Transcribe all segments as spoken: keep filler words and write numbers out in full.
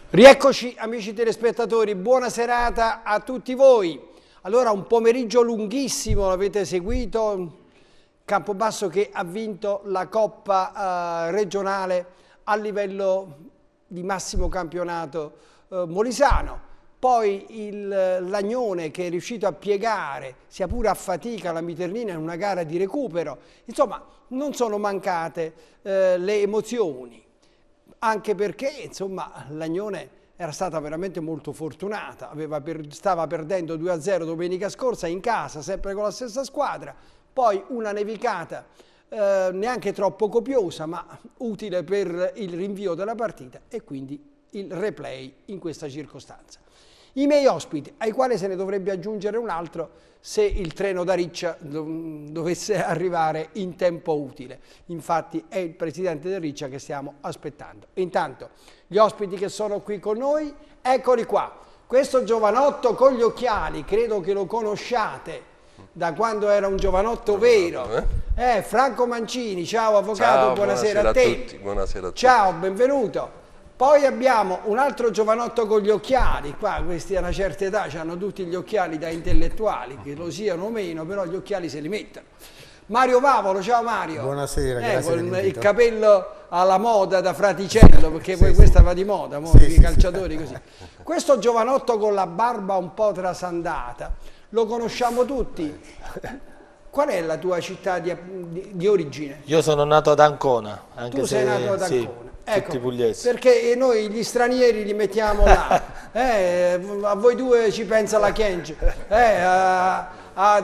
Rieccoci amici telespettatori, buona serata a tutti voi. Allora un pomeriggio lunghissimo, l'avete seguito, Campobasso che ha vinto la Coppa eh, regionale a livello di massimo campionato eh, molisano. Poi il Lagnone che è riuscito a piegare, sia pure a fatica, la Miternina in una gara di recupero. Insomma, non sono mancate eh, le emozioni. Anche perché, insomma, Lagnone era stata veramente molto fortunata, aveva per, stava perdendo due a zero domenica scorsa in casa, sempre con la stessa squadra, poi una nevicata eh, neanche troppo copiosa, ma utile per il rinvio della partita e quindi il replay in questa circostanza. I miei ospiti, ai quali se ne dovrebbe aggiungere un altro se il treno da Riccia dovesse arrivare in tempo utile. Infatti è il presidente del Riccia che stiamo aspettando. Intanto gli ospiti che sono qui con noi, eccoli qua. Questo giovanotto con gli occhiali, credo che lo conosciate da quando era un giovanotto vero. Eh, Franco Mancini, ciao avvocato, ciao, buonasera, buonasera a te. A tutti, buonasera a tutti. Ciao, benvenuto. Poi abbiamo un altro giovanotto con gli occhiali, qua questi a una certa età hanno tutti gli occhiali da intellettuali, che lo siano o meno, però gli occhiali se li mettono. Mario Vavolo, ciao Mario. Buonasera, eh, grazie. Con il capello alla moda da fraticello, perché sì, poi sì, questa va di moda, mo, sì, i calciatori sì, così. Questo giovanotto con la barba un po' trasandata, lo conosciamo tutti. Qual è la tua città di, di, di origine? Io sono nato ad Ancona. Anche tu sei se, nato ad Ancona. Sì. Ecco, tutti pugliesi. Perché noi gli stranieri li mettiamo là, eh, a voi due ci pensa la Kenji, eh, a, a,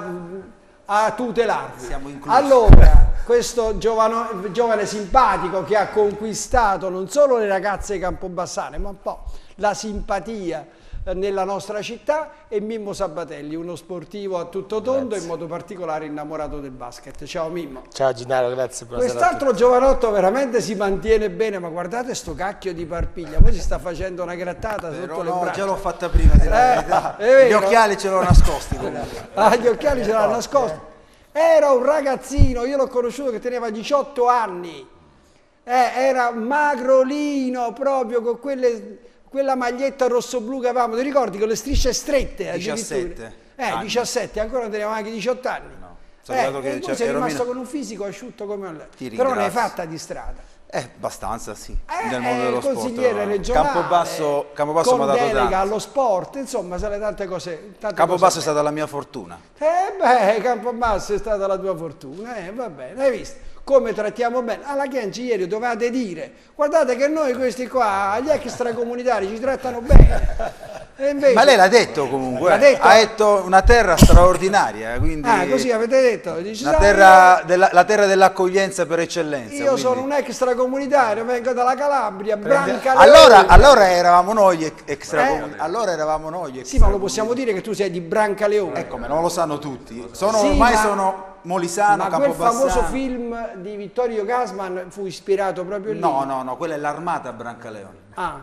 a tutelarvi. Allora, questo giovano, giovane simpatico che ha conquistato non solo le ragazze campobassane, ma un po' la simpatia nella nostra città, è Mimmo Sabatelli, uno sportivo a tutto tondo e in modo particolare innamorato del basket. Ciao Mimmo. Ciao Gennaro, grazie. Quest'altro giovanotto veramente si mantiene bene, ma guardate sto cacchio di Parpiglia, poi si sta facendo una grattata Però sotto no, le braccia. già l'ho fatta prima di eh, gli occhiali ce l'ho nascosti comunque. Ah, gli occhiali ce l'ha nascosti. Era un ragazzino, io l'ho conosciuto che teneva diciotto anni, eh, era magrolino proprio con quelle... quella maglietta rosso-blu che avevamo, ti ricordi con le strisce strette? diciassette. Eh, anni. diciassette, ancora non tenevamo anche diciotto anni. No. Eh, che e tu sei rimasto meno... con un fisico asciutto come lei. Però ne hai fatta di strada. Eh, abbastanza sì, eh, nel mondo dello sport. Consigliere regionale, Campobasso, Campobasso con mi ha dato delega tanto. allo sport, insomma, sono tante cose. Tante Campobasso cose è stata la mia fortuna. Eh beh, Campobasso è stata la tua fortuna, eh, va bene, hai visto? Come trattiamo bene. Alla Kenji ieri dovevate dire, guardate che noi questi qua, gli extracomunitari ci trattano bene. E invece, ma lei l'ha detto comunque, l'ha detto? Ha detto una terra straordinaria, quindi ah, così avete detto? Dici, la, terra della, la terra dell'accoglienza per eccellenza. Io quindi... sono un extracomunitario, vengo dalla Calabria, Brancaleone. Allora, allora eravamo noi extracomunitari, eh? Allora eravamo noi Sì, ma lo possiamo dire che tu sei di Brancaleone. Ecco, non lo sanno tutti. Sono, sì, ormai ma... sono molisano, ma quel famoso film di Vittorio Gassman fu ispirato proprio lì? No, no, no, quella è l'Armata Brancaleone. Ah.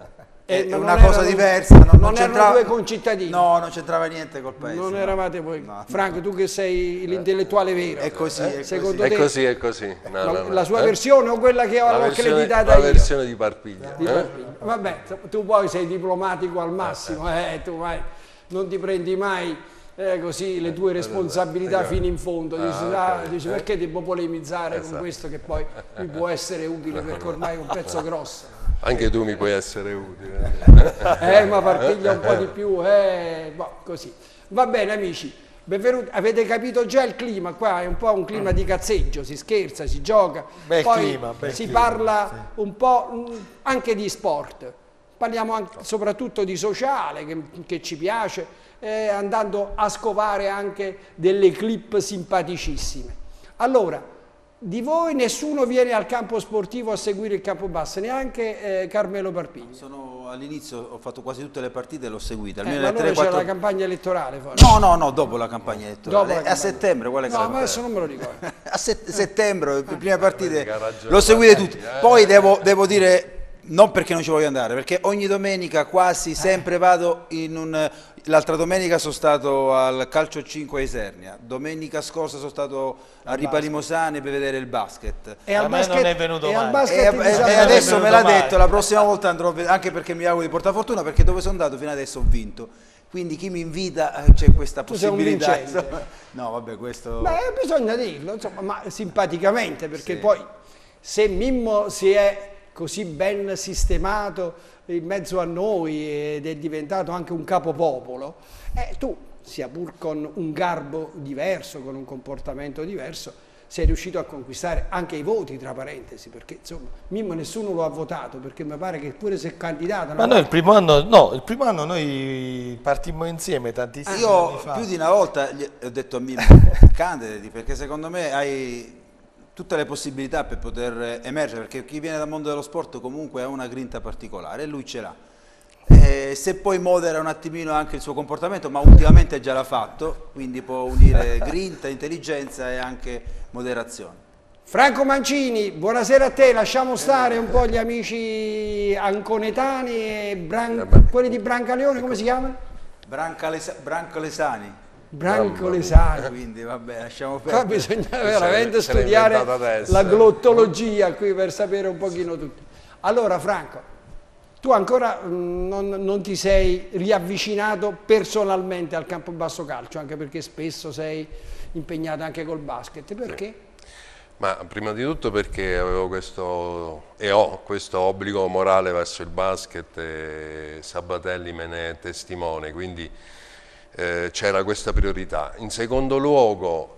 È eh, una cosa erano, diversa. Non, non, non erano due concittadini? No, non c'entrava niente col paese. Non no. eravate voi? No. Franco, tu che sei l'intellettuale vero. È così, eh? è Secondo così. te? È così, è così. No, la, no, no. la sua eh? versione o quella che ho accreditata io? io? La versione di Parpiglia. Di eh? Parpiglia. Vabbè, tu poi sei diplomatico al massimo, eh, tu vai, non ti prendi mai... Eh, così le tue responsabilità fino in fondo, dici, ah, okay. dici perché devo polemizzare esatto. con questo che poi mi può essere utile perché ormai è un pezzo grosso. Anche tu mi puoi essere utile. Eh, ma Parpiglia un po' di più, eh, boh, così. Va bene amici, benvenuti. Avete capito già il clima, qua è un po' un clima di cazzeggio, si scherza, si gioca, bel poi clima, bel si clima, parla sì. un po' anche di sport, parliamo anche, soprattutto di sociale che, che ci piace, eh, andando a scovare anche delle clip simpaticissime. Allora, di voi nessuno viene al campo sportivo a seguire il Campobasso, neanche eh, Carmelo Parpiglia. All'inizio ho fatto quasi tutte le partite e l'ho seguita. Eh, ma allora c'era la campagna elettorale forse. No, no, no, dopo la campagna elettorale. La campagna. A settembre, quale No, ma adesso non me lo ricordo. A set settembre, le prime partite, l'ho seguite tutte. Poi devo, devo dire... non perché non ci voglio andare, perché ogni domenica quasi sempre vado in un... L'altra domenica sono stato al Calcio cinque a Isernia, domenica scorsa sono stato a Ripa Limosane per vedere il basket. E al A me basket non è venuto e al mai. basket E, di e- San e Marino. adesso me l'ha venuto mai. detto, la prossima volta andrò, a- anche perché mi auguro di portare fortuna, perché dove sono andato fino adesso ho vinto. Quindi chi mi invita eh, c'è questa Tu sei un possibilità. vincente. insomma. No, vabbè, questo... Beh, bisogna dirlo, insomma, ma simpaticamente, perché Sì. poi se Mimmo si è così ben sistemato in mezzo a noi ed è diventato anche un capopopolo, eh, tu, sia pur con un garbo diverso, con un comportamento diverso, sei riuscito a conquistare anche i voti, tra parentesi, perché insomma Mimmo nessuno lo ha votato, perché mi pare che pure se è candidato... Ma noi il primo anno, no, il primo anno noi partimmo insieme tantissimi anni Io fa. più di una volta gli ho detto a Mimmo, candidati, perché secondo me hai tutte le possibilità per poter emergere, perché chi viene dal mondo dello sport comunque ha una grinta particolare e lui ce l'ha. Eh, se poi modera un attimino anche il suo comportamento, ma ultimamente già l'ha fatto, quindi può unire grinta, intelligenza e anche moderazione. Franco Mancini, buonasera a te, lasciamo stare un po' gli amici anconetani e Bran- quelli di Brancaleone, come si chiamano? Brancalesa- Brancalesani. Brancolesani. Quindi vabbè, lasciamo Qua perdere. bisogna veramente se l'è studiare inventata adesso. la glottologia qui per sapere un pochino tutto. Allora Franco, tu ancora mh, non, non ti sei riavvicinato personalmente al Campobasso Calcio, anche perché spesso sei impegnato anche col basket, perché? Ma prima di tutto perché avevo questo e ho questo obbligo morale verso il basket e Sabatelli me ne è testimone, quindi eh, c'era questa priorità. In secondo luogo,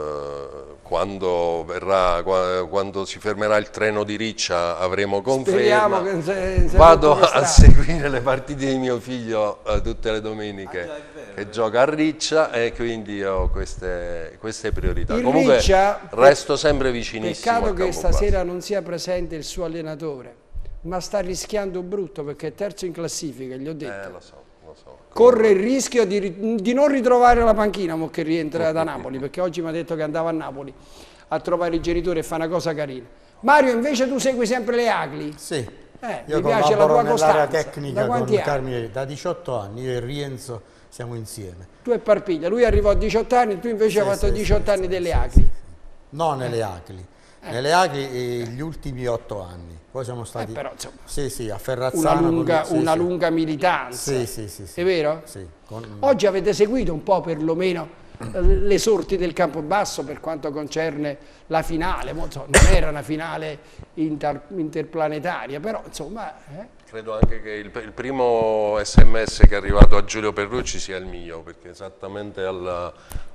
eh, quando, verrà, qua- quando si fermerà il treno di Riccia avremo Speriamo conferma, che non se- se vado rotto le a strade. seguire le partite di mio figlio eh, tutte le domeniche Ah, già, è vero, che è gioca a Riccia e quindi ho queste, queste priorità. Il Comunque Riccia, resto sempre vicinissimo peccato al che Campobasso. stasera non sia presente il suo allenatore, ma sta rischiando brutto perché è terzo in classifica, gli ho detto. Eh, lo so, lo so. Corre il rischio di, ri- di non ritrovare la panchina mo che rientra da Napoli, perché oggi mi ha detto che andava a Napoli a trovare i genitori e fa una cosa carina. Mario, invece tu segui sempre le Agli? Sì, Eh, io mi piace la collaboro tua nell'area costanza. tecnica Da con quanti anni? Carmine da diciotto anni, io e Rienzo siamo insieme. Tu e Parpiglia, lui arrivò a diciotto anni, tu invece hai Sì, fatto sì, diciotto sì, anni sì, delle sì, Agli. sì, sì. No, nelle Acli. Nelle Acli eh, gli ultimi otto anni. Poi siamo stati Eh, però, insomma, sì, sì, a Una Ferrazzano. lunga, con- sì, una sì. lunga militanza. Sì, sì, sì, sì. È vero? Sì, con- Oggi avete seguito un po' perlomeno eh, le sorti del Campobasso per quanto concerne la finale, Mo, insomma, non era una finale inter- interplanetaria, però insomma... eh. Credo anche che il, il primo sms che è arrivato a Giulio Perrucci sia il mio, perché esattamente al,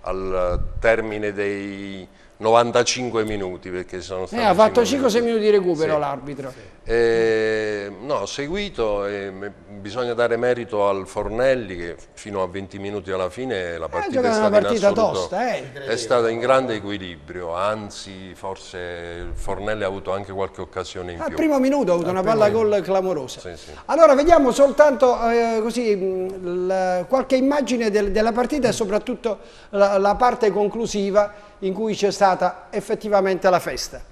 al termine dei novantacinque minuti, perché sono stati Eh, ha fatto cinque cinque sei minuti di recupero Sì. l'arbitro. Eh, no, ho seguito e me- bisogna dare merito al Fornelli che fino a venti minuti alla fine la partita è giocava stata una partita in assoluto, tosta, eh. è stata in grande equilibrio, anzi forse il Fornelli ha avuto anche qualche occasione in Al più. primo minuto ha avuto una palla gol clamorosa. Sì, sì. Allora vediamo soltanto eh, così, mh, la- qualche immagine del- della partita e soprattutto la, la parte conclusiva in cui c'è stata effettivamente la festa.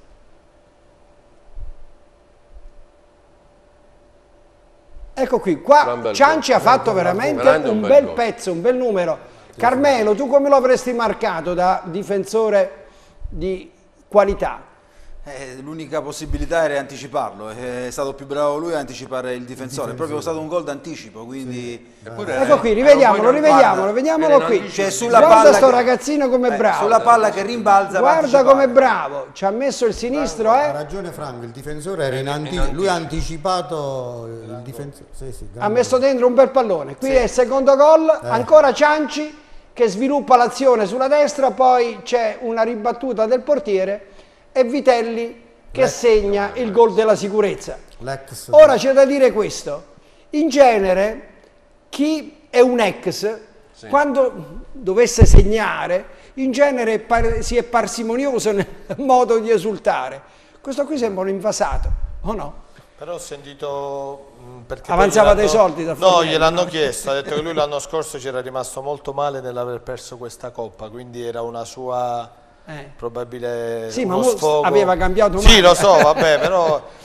Ecco qui, Gran qua bel Cianci gol. ha fatto veramente Veramente un un bel bel gol. pezzo, un bel numero. Carmelo, tu come lo avresti marcato da difensore di qualità? Eh, l'unica possibilità era anticiparlo, è stato più bravo lui a anticipare il difensore, è proprio stato un gol d'anticipo, quindi... Eppure Ecco era- qui, era rivediamolo, un po' in- rivediamolo, guarda, vediamolo era in qui. anticipo. Cioè, sulla Guarda palla sto che- ragazzino come è eh, bravo. sulla palla che rimbalza va Guarda anticipato. com'è bravo, ci ha messo il sinistro, Ha eh? ragione Franco, il difensore era in anticipo, lui ha anticipato il difensore. Sì, sì, Ha grande messo dentro un bel pallone. Qui è il secondo gol, ancora Cianci che sviluppa l'azione sulla destra, poi c'è una ribattuta del portiere e Vitelli che segna il gol della sicurezza. l'ex. Ora c'è da dire questo, in genere chi è un ex, quando dovesse segnare, in genere par- si è parsimonioso nel modo di esultare. Questo qui sembra un invasato, o no? Però ho sentito... mh, perché Avanzava poi dei gliel'hanno- soldi da No, Fornelli, gliel'hanno no? chiesto, ha detto che lui l'anno scorso c'era rimasto molto male nell'aver perso questa coppa, quindi era una sua... Eh. probabile Sì, ma uno mo sfogo. aveva cambiato Sì, male. lo so, vabbè, però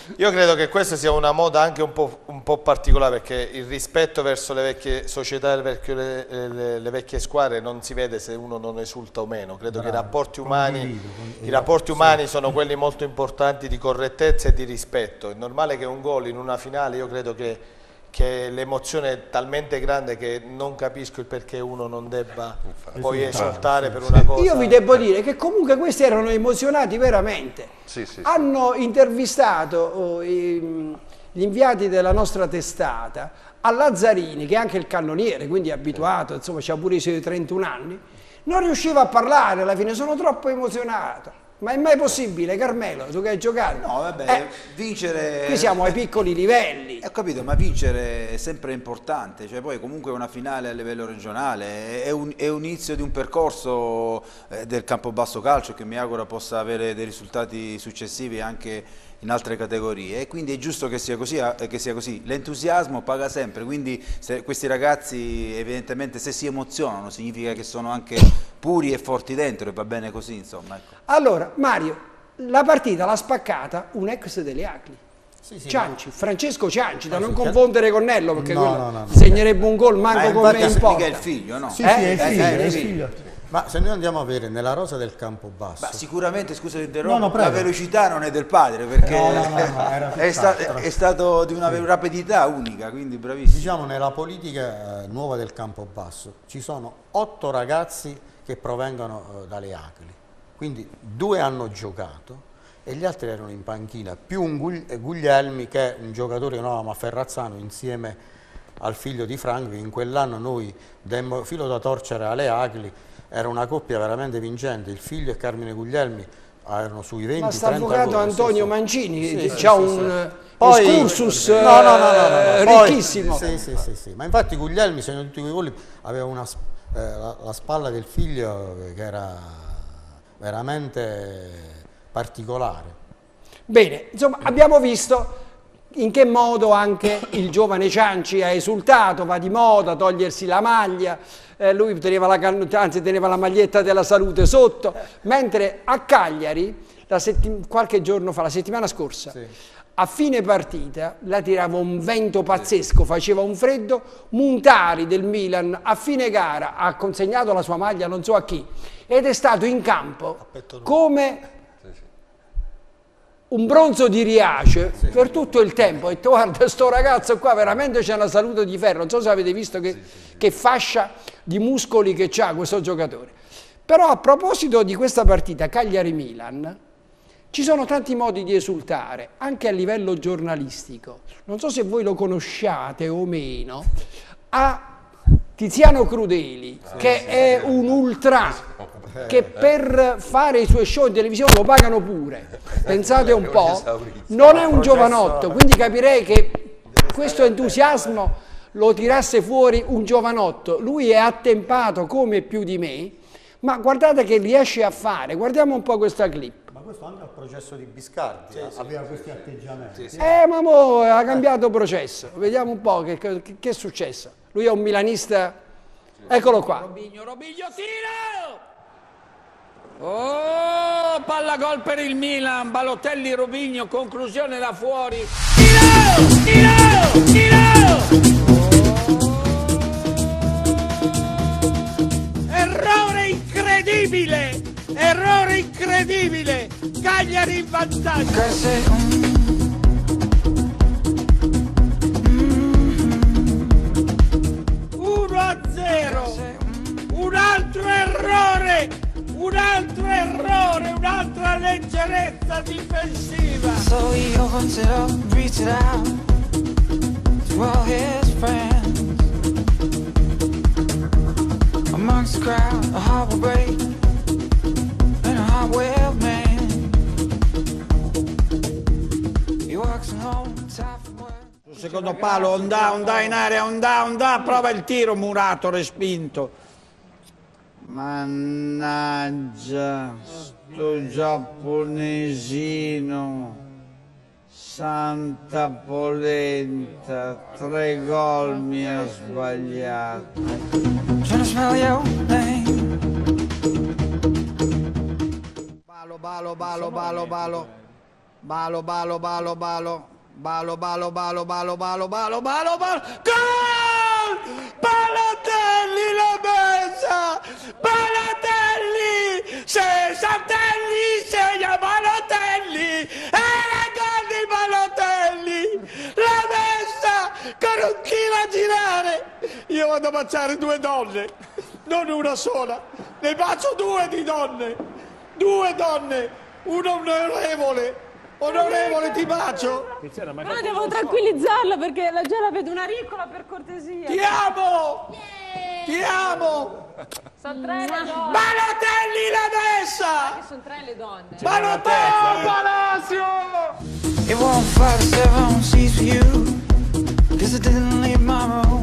Io credo che questa sia una moda anche un po', un po' particolare, perché il rispetto verso le vecchie società, le vecchie, le, le, le vecchie squadre non si vede se uno non esulta o meno. Credo Bravo. che i rapporti umani, condivido, condivido. I rapporti umani sì. sono quelli molto importanti di correttezza e di rispetto. È normale che un gol in una finale, io credo che, che l'emozione è talmente grande che non capisco il perché uno non debba Infatti. poi esultare per una cosa. Io vi devo dire che comunque questi erano emozionati veramente. Sì, sì, sì. Hanno intervistato oh, i, gli inviati della nostra testata a Lazzarini, che è anche il cannoniere, quindi è abituato, insomma, c'ha pure i suoi trentuno anni, non riusciva a parlare alla fine, sono troppo emozionato. Ma è mai possibile, Carmelo, tu che hai giocato? No, vabbè, eh, vincere... Qui siamo ai piccoli livelli. Ho capito, ma vincere è sempre importante, cioè poi comunque è una finale a livello regionale, è un, è un inizio di un percorso eh, del Campobasso Calcio che mi auguro possa avere dei risultati successivi anche in altre categorie, e quindi è giusto che sia così, che sia così. L'entusiasmo paga sempre, quindi se questi ragazzi evidentemente se si emozionano significa che sono anche puri e forti dentro, e va bene così, insomma. Ecco. Allora, Mario, la partita l'ha spaccata un ex delle Acli. Sì, sì, Cianci, no. Francesco Cianci, da no, non sì, confondere con Nello, perché no, quello no, no, no. segnerebbe un gol manco con me in porta. È il figlio, no? Sì, eh? sì, è il Eh, figlio, eh, è il sì. figlio. Ma se noi andiamo a vedere nella rosa del Campobasso, Beh, sicuramente, scusa ti interrompo, no, no, la velocità non è del padre, perché no, no, no, no, era è, sta, è stato di una sì. rapidità unica, quindi bravissimo. Diciamo, nella politica eh, nuova del Campobasso ci sono otto ragazzi che provengono eh, dalle Acli, quindi due hanno giocato e gli altri erano in panchina, più un Guglielmi, che è un giocatore che noi avevamo a Ferrazzano insieme al figlio di Franco. In quell'anno noi demmo filo da torcere alle Acli. Era una coppia veramente vincente, il figlio e Carmine Guglielmi erano sui venti. Ma sta avvocato Antonio sì, Mancini, sì, sì, ha sì, un sì. Poi, excursus no, no, no, no, no, no. ricchissimo. Poi, sì, sì, sì, sì. Ma infatti Guglielmi, segno tutti quei gol, aveva una, eh, la, la spalla del figlio che era veramente particolare. Bene, insomma, abbiamo visto in che modo anche il giovane Cianci ha esultato, va di moda togliersi la maglia, eh, lui teneva la, anzi, teneva la maglietta della salute sotto, mentre a Cagliari, la qualche giorno fa, la settimana scorsa, sì. a fine partita, la tirava un vento pazzesco, faceva un freddo, Montari del Milan a fine gara ha consegnato la sua maglia non so a chi, ed è stato in campo come un bronzo di Riace sì, per tutto il tempo. Ho detto, guarda, sto ragazzo qua veramente c'è una salute di ferro, non so se avete visto che, sì, sì, che fascia di muscoli che ha questo giocatore. Però a proposito di questa partita Cagliari-Milan, ci sono tanti modi di esultare, anche a livello giornalistico. Non so se voi lo conosciate o meno, a Tiziano Crudeli, sì, che sì, è sì, un ultra, che per fare i suoi show in televisione lo pagano pure, pensate un po', non è un giovanotto, quindi capirei che questo entusiasmo lo tirasse fuori un giovanotto. Lui è attempato come più di me, ma guardate che riesce a fare, guardiamo un po' questa clip. Ma questo anche al processo di Biscardi, sì, sì, aveva sì, questi sì, atteggiamenti. Sì, sì. Eh, ma mo ha cambiato processo, vediamo un po' che, che, che è successo. Lui è un milanista, eccolo qua. Robinho, Robinho, tiro! Oh, palla gol per il Milan, Balotelli, Robinho, conclusione da fuori. Tiro! Tiro! Tiro! Oh. Errore incredibile! Errore incredibile! Cagliari in vantaggio! uno a zero! Un altro errore! Un altro errore, un'altra leggerezza difensiva. So he opens it up, reads it out to all his friends. Amongst the crowd, a heart will break and a heart will mend. He walks home, tired from work. Secondo palo, Ondà, Ondà in area, Ondà, Ondà, prova il tiro, Murato, respinto. Mannaggia, sto giapponesino, santa polenta, tre gol mi ha sbagliato. Balo, balo, balo, balo, balo, Balo, balo, balo, balo. Balo, balo, balo, balo, balo, balo, balo, balo. Gol! Balotelli l'ha messa! Balotelli! Sessantelli segna Balotelli! Era gol di Balotelli! L'ha messa con un chilo a girare! Io vado a baciare due donne, non una sola. Ne bacio due di donne, due donne, uno onorevole. Onorevole, ti bacio! Ma devo tranquillizzarla perché la già la vedo una ricola, per cortesia. Ti amo! Yeah. Ti amo! Sono tre le donne. Balotelli l'ha messa! Sono tre le donne. Balotelli! Palacio! It won't fly the seven seas for you, cause I didn't leave my room.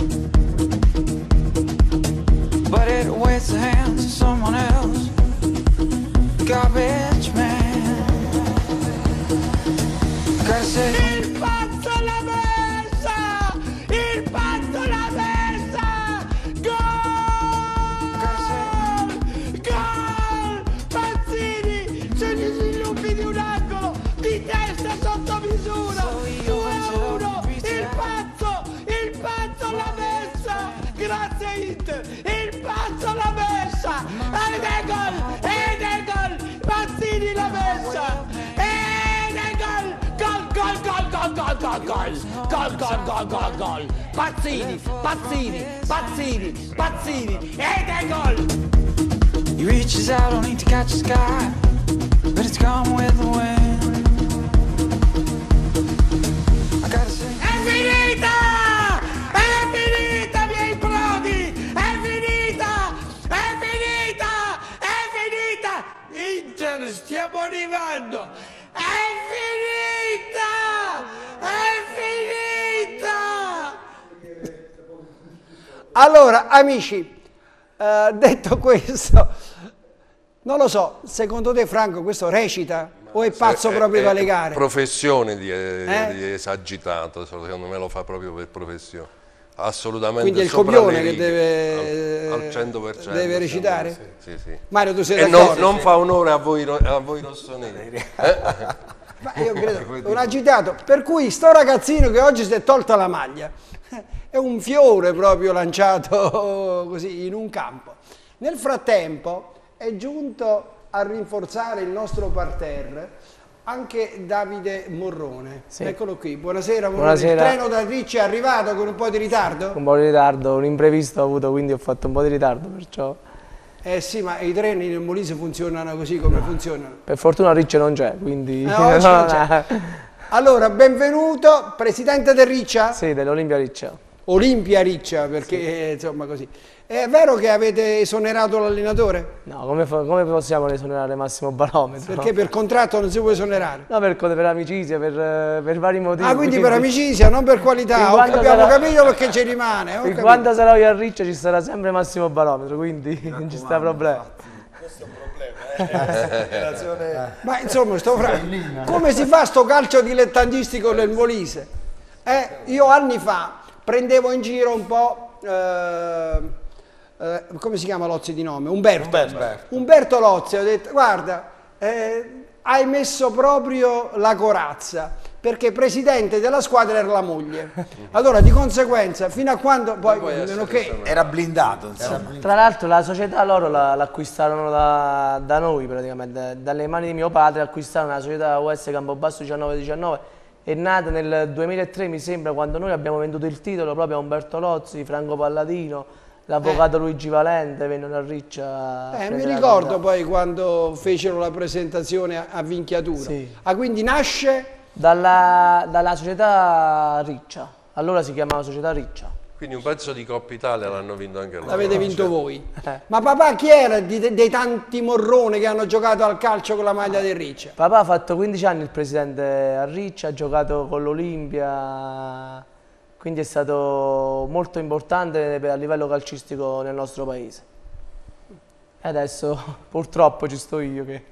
But it waits the hands of someone else. Garbage man. Il pazzo l'ha messa! Il pazzo l'ha messa! Gol! Gol! Pazzini! Se gli si illupi di un angolo! Di testa sotto misura! due a uno! Il pazzo! Il pazzo l'ha messa! Grazie Inter! Il pazzo l'ha messa! Ed è gol! Ed è gol! Pazzini l'ha messa! Gol, gol, gol, gol, gol, gol, gol, gol, gol, gol, Pazzini, Pazzini, Pazzini, Pazzini, ed è gol! He reaches out only to catch the sky, but it's gone with the wind. I gotta say, È finita! È finita, miei prodi! È finita! È finita! È finita! Inter, stiamo arrivando! È finita! È finita! Allora, amici, eh, detto questo, non lo so, secondo te Franco questo recita o è pazzo è, proprio è, da legare? Professione di, Eh? di esagitato, secondo me lo fa proprio per professione. Assolutamente. Quindi è il sopra copione le che righe, deve, al, al cento per cento, deve recitare? Sì, sì. Mario, tu sei E d'accordo? non, non fa onore a voi, a voi rossoneri. Eh? Ma io credo, un agitato, per cui sto ragazzino che oggi si è tolta la maglia, è un fiore proprio lanciato così in un campo. Nel frattempo è giunto a rinforzare il nostro parterre anche Davide Morrone. Sì. Eccolo qui, buonasera. Buonasera. Il treno da Ricci è arrivato con un po' di ritardo? Un po' di ritardo, un imprevisto ho avuto, quindi ho fatto un po' di ritardo, perciò... Eh sì, ma i treni nel Molise funzionano così come funzionano. Per fortuna Ricci non c'è, quindi... Eh, oggi non c'è. Allora, benvenuto, presidente del Riccia? Sì, dell'Olimpia Riccia. Olimpia Riccia, perché sì. Insomma così. È vero che avete esonerato l'allenatore? No, come, come possiamo esonerare Massimo Barometro? Perché per contratto non si può esonerare? No, per, per amicizia, per, per vari motivi. Ah, quindi, quindi per amicizia, non per qualità. Ho, abbiamo sarà... capito perché ci rimane. Fin quando sarò io a Riccia ci sarà sempre Massimo Barometro, quindi non ci sta problema. Questo è un problema, eh? Ma insomma, sto fra... come si fa sto calcio dilettantistico nel Molise? Eh, io anni fa prendevo in giro un po'... Eh, eh, come si chiama Lozzi di nome? Umberto. Umberto, Umberto Lozzi, ho detto, guarda, eh, hai messo proprio la corazza, perché presidente della squadra era la moglie. Allora, di conseguenza, fino a quando... Poi, meno che... Era blindato, insomma. Tra l'altro la società loro l'acquistarono da, da noi praticamente, dalle mani di mio padre acquistarono la società U S Campobasso diciannove diciannove, è nata nel duemilatré mi sembra, quando noi abbiamo venduto il titolo proprio a Umberto Lozzi, Franco Palladino, l'avvocato eh. Luigi Valente vennero a Riccia. Eh, mi ricordo poi quando fecero la presentazione a, a Vinchiatura. Sì. Ah, quindi nasce? Dalla, dalla società Riccia, allora si chiamava società Riccia. Quindi un pezzo di Coppa Italia l'hanno vinto anche loro. L'avete vinto voi. Eh. Ma papà chi era di, dei tanti morroni che hanno giocato al calcio con la maglia del Riccia? Papà ha fatto quindici anni il presidente a Riccia, ha giocato con l'Olimpia, quindi è stato molto importante a livello calcistico nel nostro paese. E adesso purtroppo ci sto io che...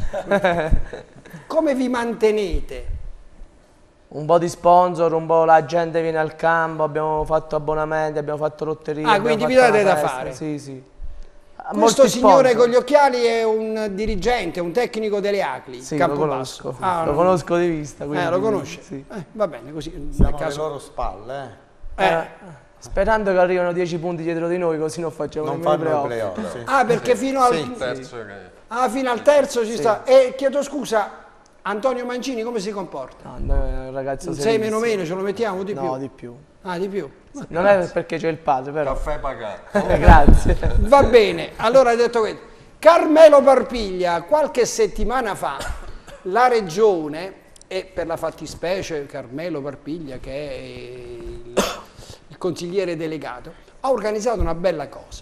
Come vi mantenete? Un po' di sponsor, un po' la gente viene al campo, abbiamo fatto abbonamenti, abbiamo fatto lotterie. Ah, quindi vi date da fare? Sì, sì. Questo signore con gli occhiali è un dirigente, un tecnico delle Acli, sì, Campobasso. Lo conosco, ah, lo no. conosco di vista. Eh, lo conosce? Sì. Eh, va bene, così. Siamo caso... alle loro spalle, eh. Eh. Eh, sperando che arrivano dieci punti dietro di noi, così non facciamo Non nemmeno fanno i playoff. playoff. Sì. Ah, perché fino al, Sì. Terzo che... ah, fino al terzo ci Sì. sta. E chiedo scusa, Antonio Mancini come si comporta? No, no, è un ragazzo Un sei serissimo. meno meno, ce lo mettiamo di più? No, di più. Ah, di più. Non è perché c'è il padre, però. Caffè pagato. Eh, grazie. Va bene, allora hai detto questo. Carmelo Parpiglia, qualche settimana fa la regione, e per la fattispecie Carmelo Parpiglia che è il, il consigliere delegato, ha organizzato una bella cosa,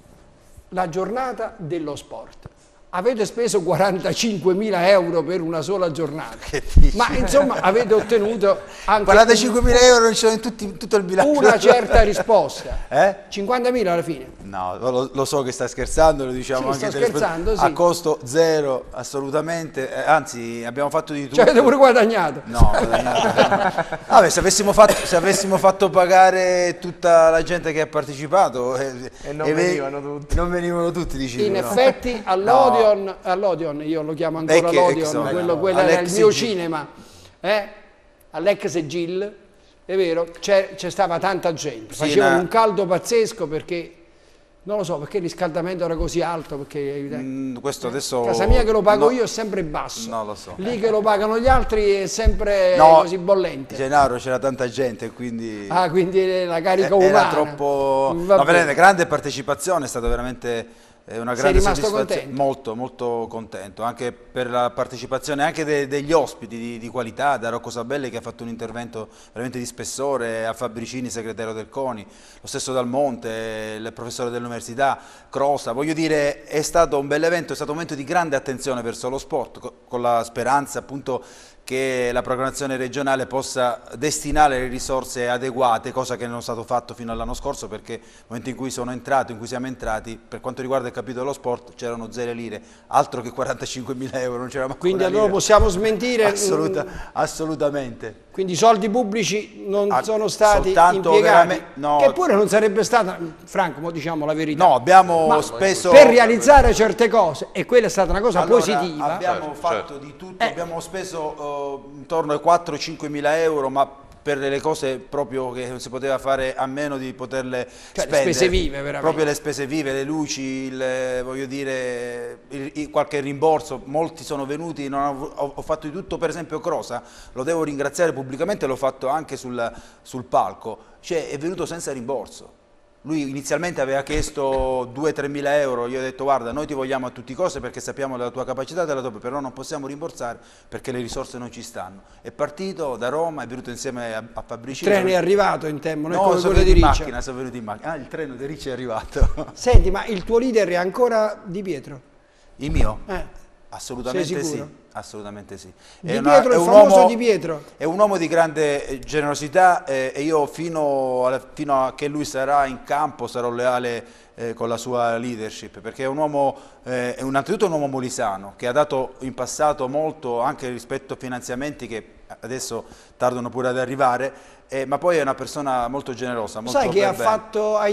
la giornata dello sport. Avete speso quarantacinquemila euro per una sola giornata, ma insomma avete ottenuto anche quarantacinquemila euro non ci sono in, tutti, in tutto il bilancio. una certa risposta. Eh? cinquantamila alla fine. No, lo, lo so che sta scherzando, lo diciamo Sì, anche sto ai telespettatori. scherzando, sì. A costo zero, assolutamente, eh, anzi abbiamo fatto di tutto. Cioè avete pure guadagnato. No, guadagnato. Vabbè, se avessimo, fatto, se avessimo fatto pagare tutta la gente che ha partecipato eh, E non ve- venivano tutti. Non venivano tutti, dici In tu, no? effetti all'Odeon, all'Odeon, io lo chiamo ancora Vecchie l'Odeon, ex Odeon, quello, quello era il all'ex mio Gil. cinema, eh? all'ex Gil, è vero, c'è, c'è stava tanta gente, Sì, facevano una- un caldo pazzesco perché, non lo so, perché il riscaldamento era così alto, perché Mm, questo adesso... casa mia che lo pago no, io è sempre basso, No, lo so. lì che lo pagano gli altri è sempre No, così bollente. Gennaro, c'era tanta gente, quindi... Ah, quindi la carica Eh, umana. era troppo Va no, bene. veramente, grande partecipazione, è stato veramente eh, una Sei grande rimasto soddisfazione, contento? molto molto contento anche per la partecipazione anche de- degli ospiti di, di qualità, da Rocco Sabelli che ha fatto un intervento veramente di spessore, a Fabricini, segretario del CONI, lo stesso Dal Monte, il professore dell'università, Crosa, voglio dire è stato un bel evento, è stato un momento di grande attenzione verso lo sport, co- con la speranza appunto che la programmazione regionale possa destinare le risorse adeguate, cosa che non è stato fatto fino all'anno scorso perché nel momento in cui sono entrato, in cui siamo entrati, per quanto riguarda il capitolo dello sport c'erano zero lire, altro che quarantacinquemila euro, non c'era manco Quindi una allora lira. possiamo smentire, Assoluta, assolutamente. quindi i soldi pubblici non Ah, sono stati soltanto impiegati, veramente- no. che pure non sarebbe stata, Franco, mo diciamo la verità, No, abbiamo Ma speso... per realizzare certe cose, e quella è stata una cosa Allora, positiva, abbiamo Certo, fatto certo. di tutto, Eh. abbiamo speso eh, intorno ai quattro cinque mila euro, ma per delle cose proprio che non si poteva fare a meno di poterle Cioè, le spendere. spese vive, veramente. Proprio le spese vive, le luci, il, voglio dire, il- il- qualche rimborso, molti sono venuti, non ho, ho- ho fatto di tutto, per esempio Crosa, lo devo ringraziare pubblicamente, l'ho fatto anche sul, sul palco, cioè è venuto senza rimborso. Lui inizialmente aveva chiesto due tre mila euro, io ho detto guarda noi ti vogliamo a tutti i costi perché sappiamo della tua capacità, della tua, però non possiamo rimborsare perché le risorse non ci stanno. È partito da Roma, è venuto insieme a, a il Fabricini. treno è arrivato in tempo, non è No, come sono quello venuti di in Riccia. macchina, sono venuti in macchina. Ah, il treno di Ricci è arrivato. Senti, ma il tuo leader è ancora Di Pietro? Il mio? Eh. Assolutamente Sei sì, sicuro? assolutamente sì. Di Pietro, il famoso Di Pietro. È un uomo di grande eh, generosità eh, e io fino, alla- fino a che lui sarà in campo sarò leale eh, con la sua leadership, perché è un uomo, eh, è un- innanzitutto un uomo molisano che ha dato in passato molto anche rispetto a finanziamenti che adesso tardano pure ad arrivare, eh, ma poi è una persona molto generosa. Molto Sai che ha per bene. fatto, ha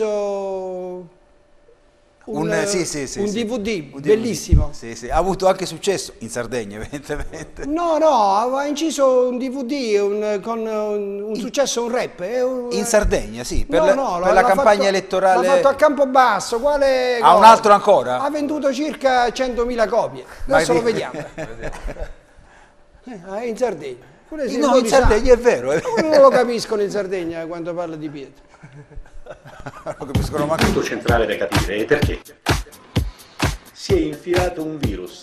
inciso un, Un, sì, sì, sì, un sì. D V D Un D V D. bellissimo. Sì, sì. Ha avuto anche successo in Sardegna, evidentemente. No, no, aveva inciso un D V D un- con un, un successo, un rap. è un- In Sardegna, sì, per, No, la, no, per la l'ha campagna fatto- elettorale. L'ha fatto a Campobasso, quale Ha un cosa? altro ancora? Ha venduto circa centomila copie. Ma Adesso lo di- vediamo. Eh, in Sardegna. Pure se No, voi in li Sardegna sa- è vero. eh. Ma non lo capiscono in Sardegna quando parla di Pietro. Non capiscono manco. Il punto centrale da capire è perché si è infilato un virus.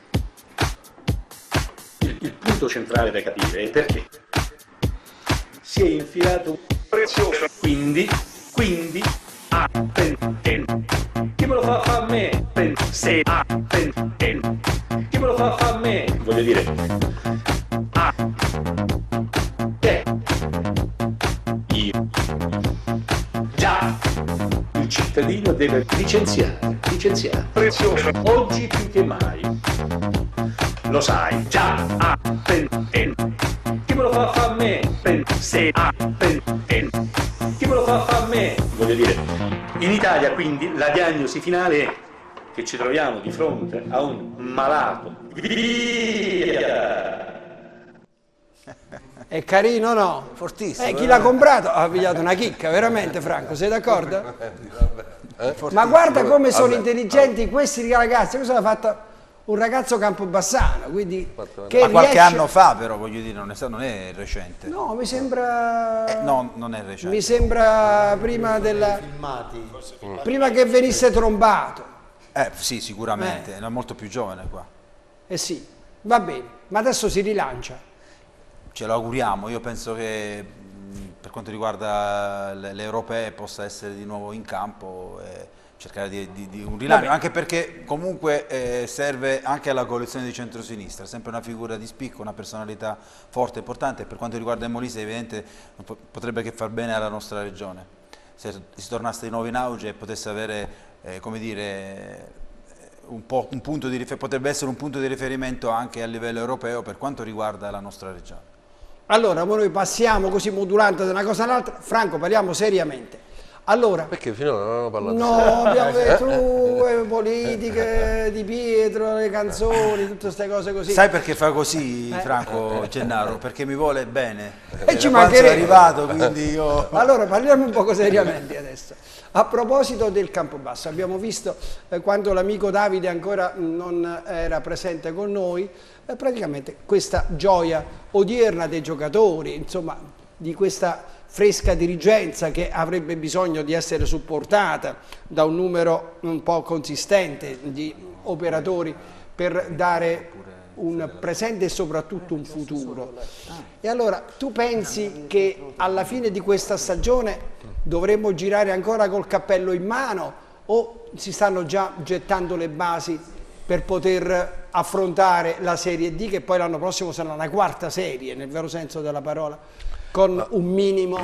Il, il punto centrale da capire è perché si è infilato un prezioso. Quindi, quindi, a pen, pen. Chi me lo fa fa a me? Pen, se, a pen, pen. Chi me lo fa fa a me? Voglio dire, a te, io. Già, il cittadino deve licenziare, licenziare. Prezioso. Oggi più che mai. Lo sai, già, a, pen, en. Chi me lo fa fa a me? Pen, se, a, pen, en. Chi me lo fa fa a me? Voglio dire, In Italia quindi la diagnosi finale è che ci troviamo di fronte a un malato. Via! È carino, no? Fortissimo. Eh, chi l'ha comprato ha pigliato una chicca, veramente, Franco, sei d'accordo? Ma guarda come sono Vabbè, intelligenti vabbè. questi ragazzi, questo l'ha fatto un ragazzo Campobassano, quindi che Ma qualche riesce... anno fa però, voglio dire, non è, stato, non è recente. No, mi sembra... Eh, no, non è recente. Mi sembra prima della... Filmati. prima che venisse trombato. Eh sì, sicuramente, Eh. era molto più giovane qua. Eh sì, va bene, ma adesso si rilancia. Ce lo auguriamo, io penso che mh, per quanto riguarda le, le europee possa essere di nuovo in campo e cercare di, di, di un rilancio, Vabbè. anche perché comunque eh, serve anche alla coalizione di centrosinistra, sempre una figura di spicco, una personalità forte e importante. Per quanto riguarda il Molise, è evidente, po- potrebbe che far bene alla nostra regione, se si tornasse di nuovo in auge e potesse avere, eh, come dire, un po' un punto di rifer- potrebbe essere un punto di riferimento anche a livello europeo per quanto riguarda la nostra regione. Allora, noi passiamo così modulante da una cosa all'altra. Franco, parliamo seriamente. Allora, Perché finora non avevamo parlato no, abbiamo detto uh, politiche, Di Pietro, le canzoni, tutte queste cose così. Sai perché fa così Eh. Franco Gennaro? Perché mi vuole bene. E ci Da quando sono mancherebbe. arrivato, quindi io... Allora, parliamo un poco seriamente adesso. A proposito del Campobasso, abbiamo visto eh, quando l'amico Davide ancora non era presente con noi, eh, praticamente questa gioia odierna dei giocatori, insomma, di questa fresca dirigenza che avrebbe bisogno di essere supportata da un numero un po' consistente di operatori per dare un presente e soprattutto un futuro. E allora tu pensi che alla fine di questa stagione dovremmo girare ancora col cappello in mano o si stanno già gettando le basi per poter affrontare la Serie D, che poi l'anno prossimo sarà una quarta serie nel vero senso della parola, con un minimo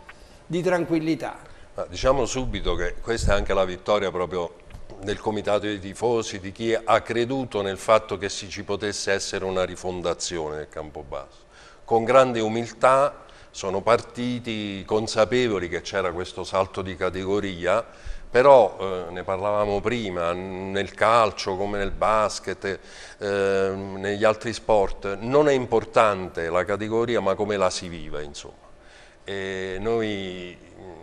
di tranquillità? Ma diciamo subito che questa è anche la vittoria proprio del comitato dei tifosi, di chi ha creduto nel fatto che si ci potesse essere una rifondazione del Campobasso. Con grande umiltà sono partiti consapevoli che c'era questo salto di categoria, però eh, ne parlavamo prima, nel calcio come nel basket, eh, negli altri sport, non è importante la categoria ma come la si vive, insomma. E noi,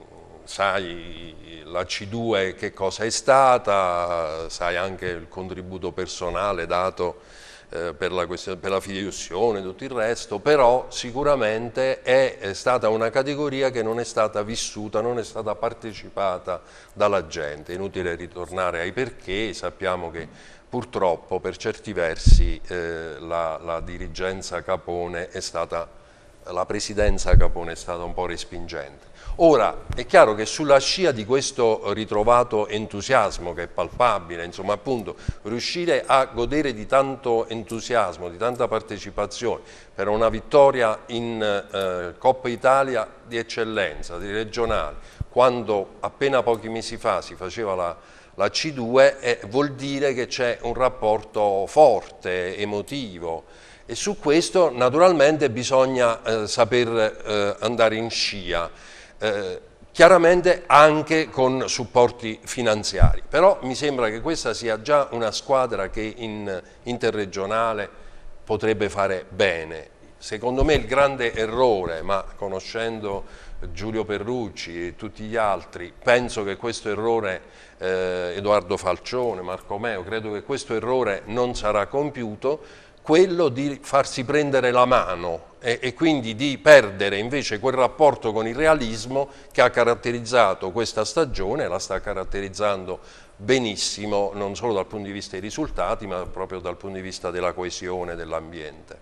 sai, la C due che cosa è stata, sai anche il contributo personale dato eh, per, la per la fideiussione e tutto il resto, però sicuramente è, è stata una categoria che non è stata vissuta, non è stata partecipata dalla gente. È inutile ritornare ai perché, sappiamo che purtroppo per certi versi eh, la, la dirigenza Capone è stata, la presidenza Capone è stata un po' respingente. Ora, è chiaro che sulla scia di questo ritrovato entusiasmo che è palpabile, insomma appunto riuscire a godere di tanto entusiasmo, di tanta partecipazione per una vittoria in eh, Coppa Italia di eccellenza, di regionale, quando appena pochi mesi fa si faceva la, la C due, eh, vuol dire che c'è un rapporto forte, emotivo, e su questo naturalmente bisogna eh, saper eh, andare in scia. Eh, chiaramente anche con supporti finanziari, però mi sembra che questa sia già una squadra che in interregionale potrebbe fare bene. Secondo me il grande errore, ma conoscendo Giulio Perrucci e tutti gli altri, penso che questo errore, eh, Edoardo Falcione, Marco Meo, credo che questo errore non sarà compiuto, quello di farsi prendere la mano e, e quindi di perdere invece quel rapporto con il realismo che ha caratterizzato questa stagione, la sta caratterizzando benissimo, non solo dal punto di vista dei risultati, ma proprio dal punto di vista della coesione, dell'ambiente.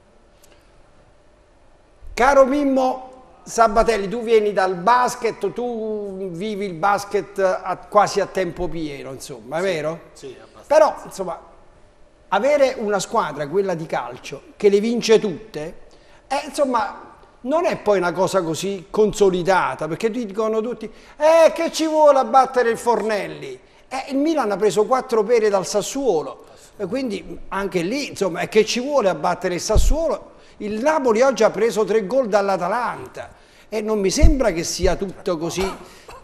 Caro Mimmo Sabatelli, tu vieni dal basket, tu vivi il basket a, quasi a tempo pieno, insomma, è sì, vero? Sì, abbastanza. Però, insomma, avere una squadra, quella di calcio, che le vince tutte, eh, insomma, non è poi una cosa così consolidata, perché dicono tutti, eh, che ci vuole a battere il Fornelli? Eh, il Milan ha preso quattro pere dal Sassuolo, e quindi anche lì, insomma, è che ci vuole a battere il Sassuolo? Il Napoli oggi ha preso tre gol dall'Atalanta, e non mi sembra che sia tutto così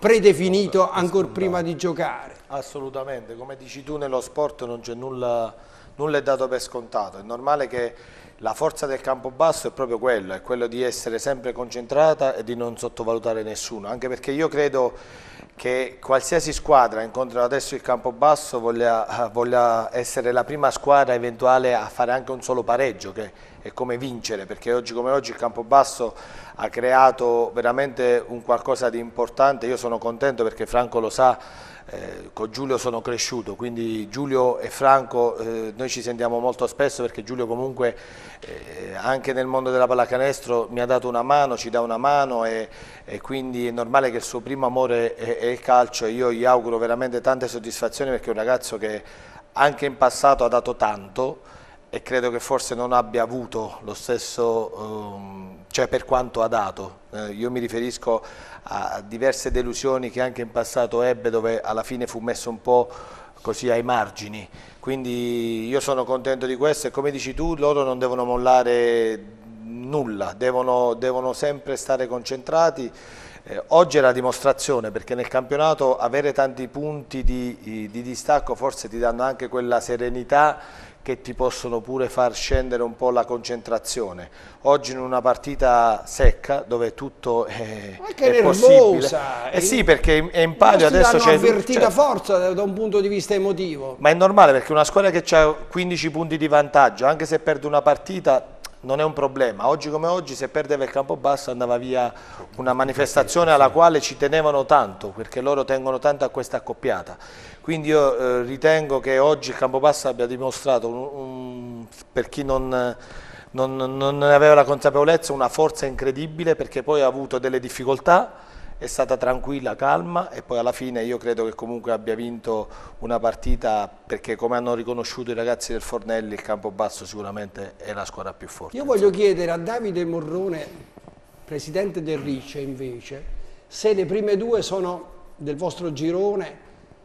predefinito ancora prima di giocare. Assolutamente, come dici tu, nello sport non c'è nulla, nulla è dato per scontato. È normale che la forza del Campobasso è proprio quello, è quello di essere sempre concentrata e di non sottovalutare nessuno, anche perché io credo che qualsiasi squadra incontra adesso il Campobasso voglia, voglia essere la prima squadra eventuale a fare anche un solo pareggio, che è come vincere, perché oggi come oggi il Campobasso ha creato veramente un qualcosa di importante. Io sono contento perché Franco lo sa, eh, con Giulio sono cresciuto, quindi Giulio e Franco eh, noi ci sentiamo molto spesso, perché Giulio comunque eh, anche nel mondo della pallacanestro mi ha dato una mano, ci dà una mano, e, e quindi è normale che il suo primo amore è, è il calcio, e io gli auguro veramente tante soddisfazioni, perché è un ragazzo che anche in passato ha dato tanto e credo che forse non abbia avuto lo stesso, um, cioè per quanto ha dato. Eh, io mi riferisco a diverse delusioni che anche in passato ebbe, dove alla fine fu messo un po' così ai margini. Quindi io sono contento di questo, e come dici tu, loro non devono mollare nulla, devono, devono sempre stare concentrati. Eh, oggi è la dimostrazione, perché nel campionato avere tanti punti di, di distacco forse ti danno anche quella serenità che ti possono pure far scendere un po' la concentrazione. Oggi in una partita secca, dove tutto è, anche è possibile. Eh sì, perché è in palio adesso c'è avvertita forza da un punto di vista emotivo. Ma è normale, perché una squadra che ha quindici punti di vantaggio, anche se perde una partita, non è un problema. Oggi come oggi, se perdeva il Campobasso andava via una manifestazione alla quale ci tenevano tanto, perché loro tengono tanto a questa accoppiata. Quindi io eh, ritengo che oggi il Campobasso abbia dimostrato, un, un, per chi non, non, non ne aveva la consapevolezza, una forza incredibile, perché poi ha avuto delle difficoltà, è stata tranquilla, calma, e poi alla fine io credo che comunque abbia vinto una partita, perché come hanno riconosciuto i ragazzi del Fornelli, il Campobasso sicuramente è la squadra più forte. Io voglio chiedere a Davide Morrone, presidente del Rice, invece, se le prime due sono del vostro girone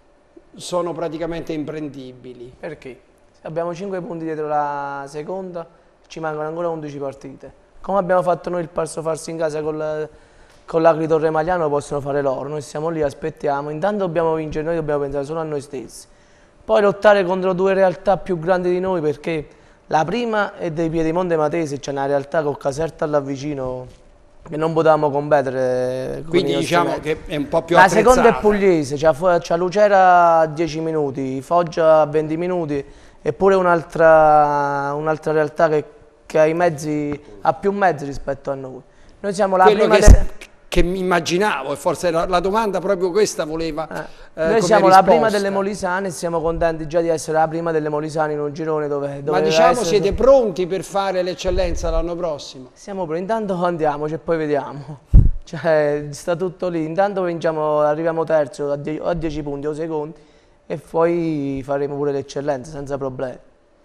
sono praticamente imprendibili. Perché? Abbiamo cinque punti dietro la seconda, ci mancano ancora undici partite. Come abbiamo fatto noi il passo farsi in casa col, con l'Agri Torre Magliano, possono fare loro. Noi siamo lì, aspettiamo. Intanto dobbiamo vincere, noi dobbiamo pensare solo a noi stessi. Poi lottare contro due realtà più grandi di noi, perché la prima è dei Piedimonte Matese, c'è una realtà con Caserta là vicino che non potevamo competere. Quindi diciamo che è un po' più la attrezzata. seconda è Pugliese, c'è Lucera a dieci minuti, Foggia a venti minuti, eppure un'altra un'altra realtà che, che ha, i mezzi, ha più mezzi rispetto a noi. Noi siamo la Quello prima che, de... che mi immaginavo, e forse la, la domanda proprio questa voleva eh. Eh, Noi come siamo risposta. la prima delle Molisane e siamo contenti già di essere la prima delle Molisane in un girone dove... dove Ma diciamo essere... siete pronti per fare l'eccellenza l'anno prossimo? Siamo pronti, intanto andiamoci e poi vediamo. Cioè, sta tutto lì, intanto vinciamo, arriviamo terzo a die- a dieci punti o secondi, e poi faremo pure l'eccellenza senza problemi.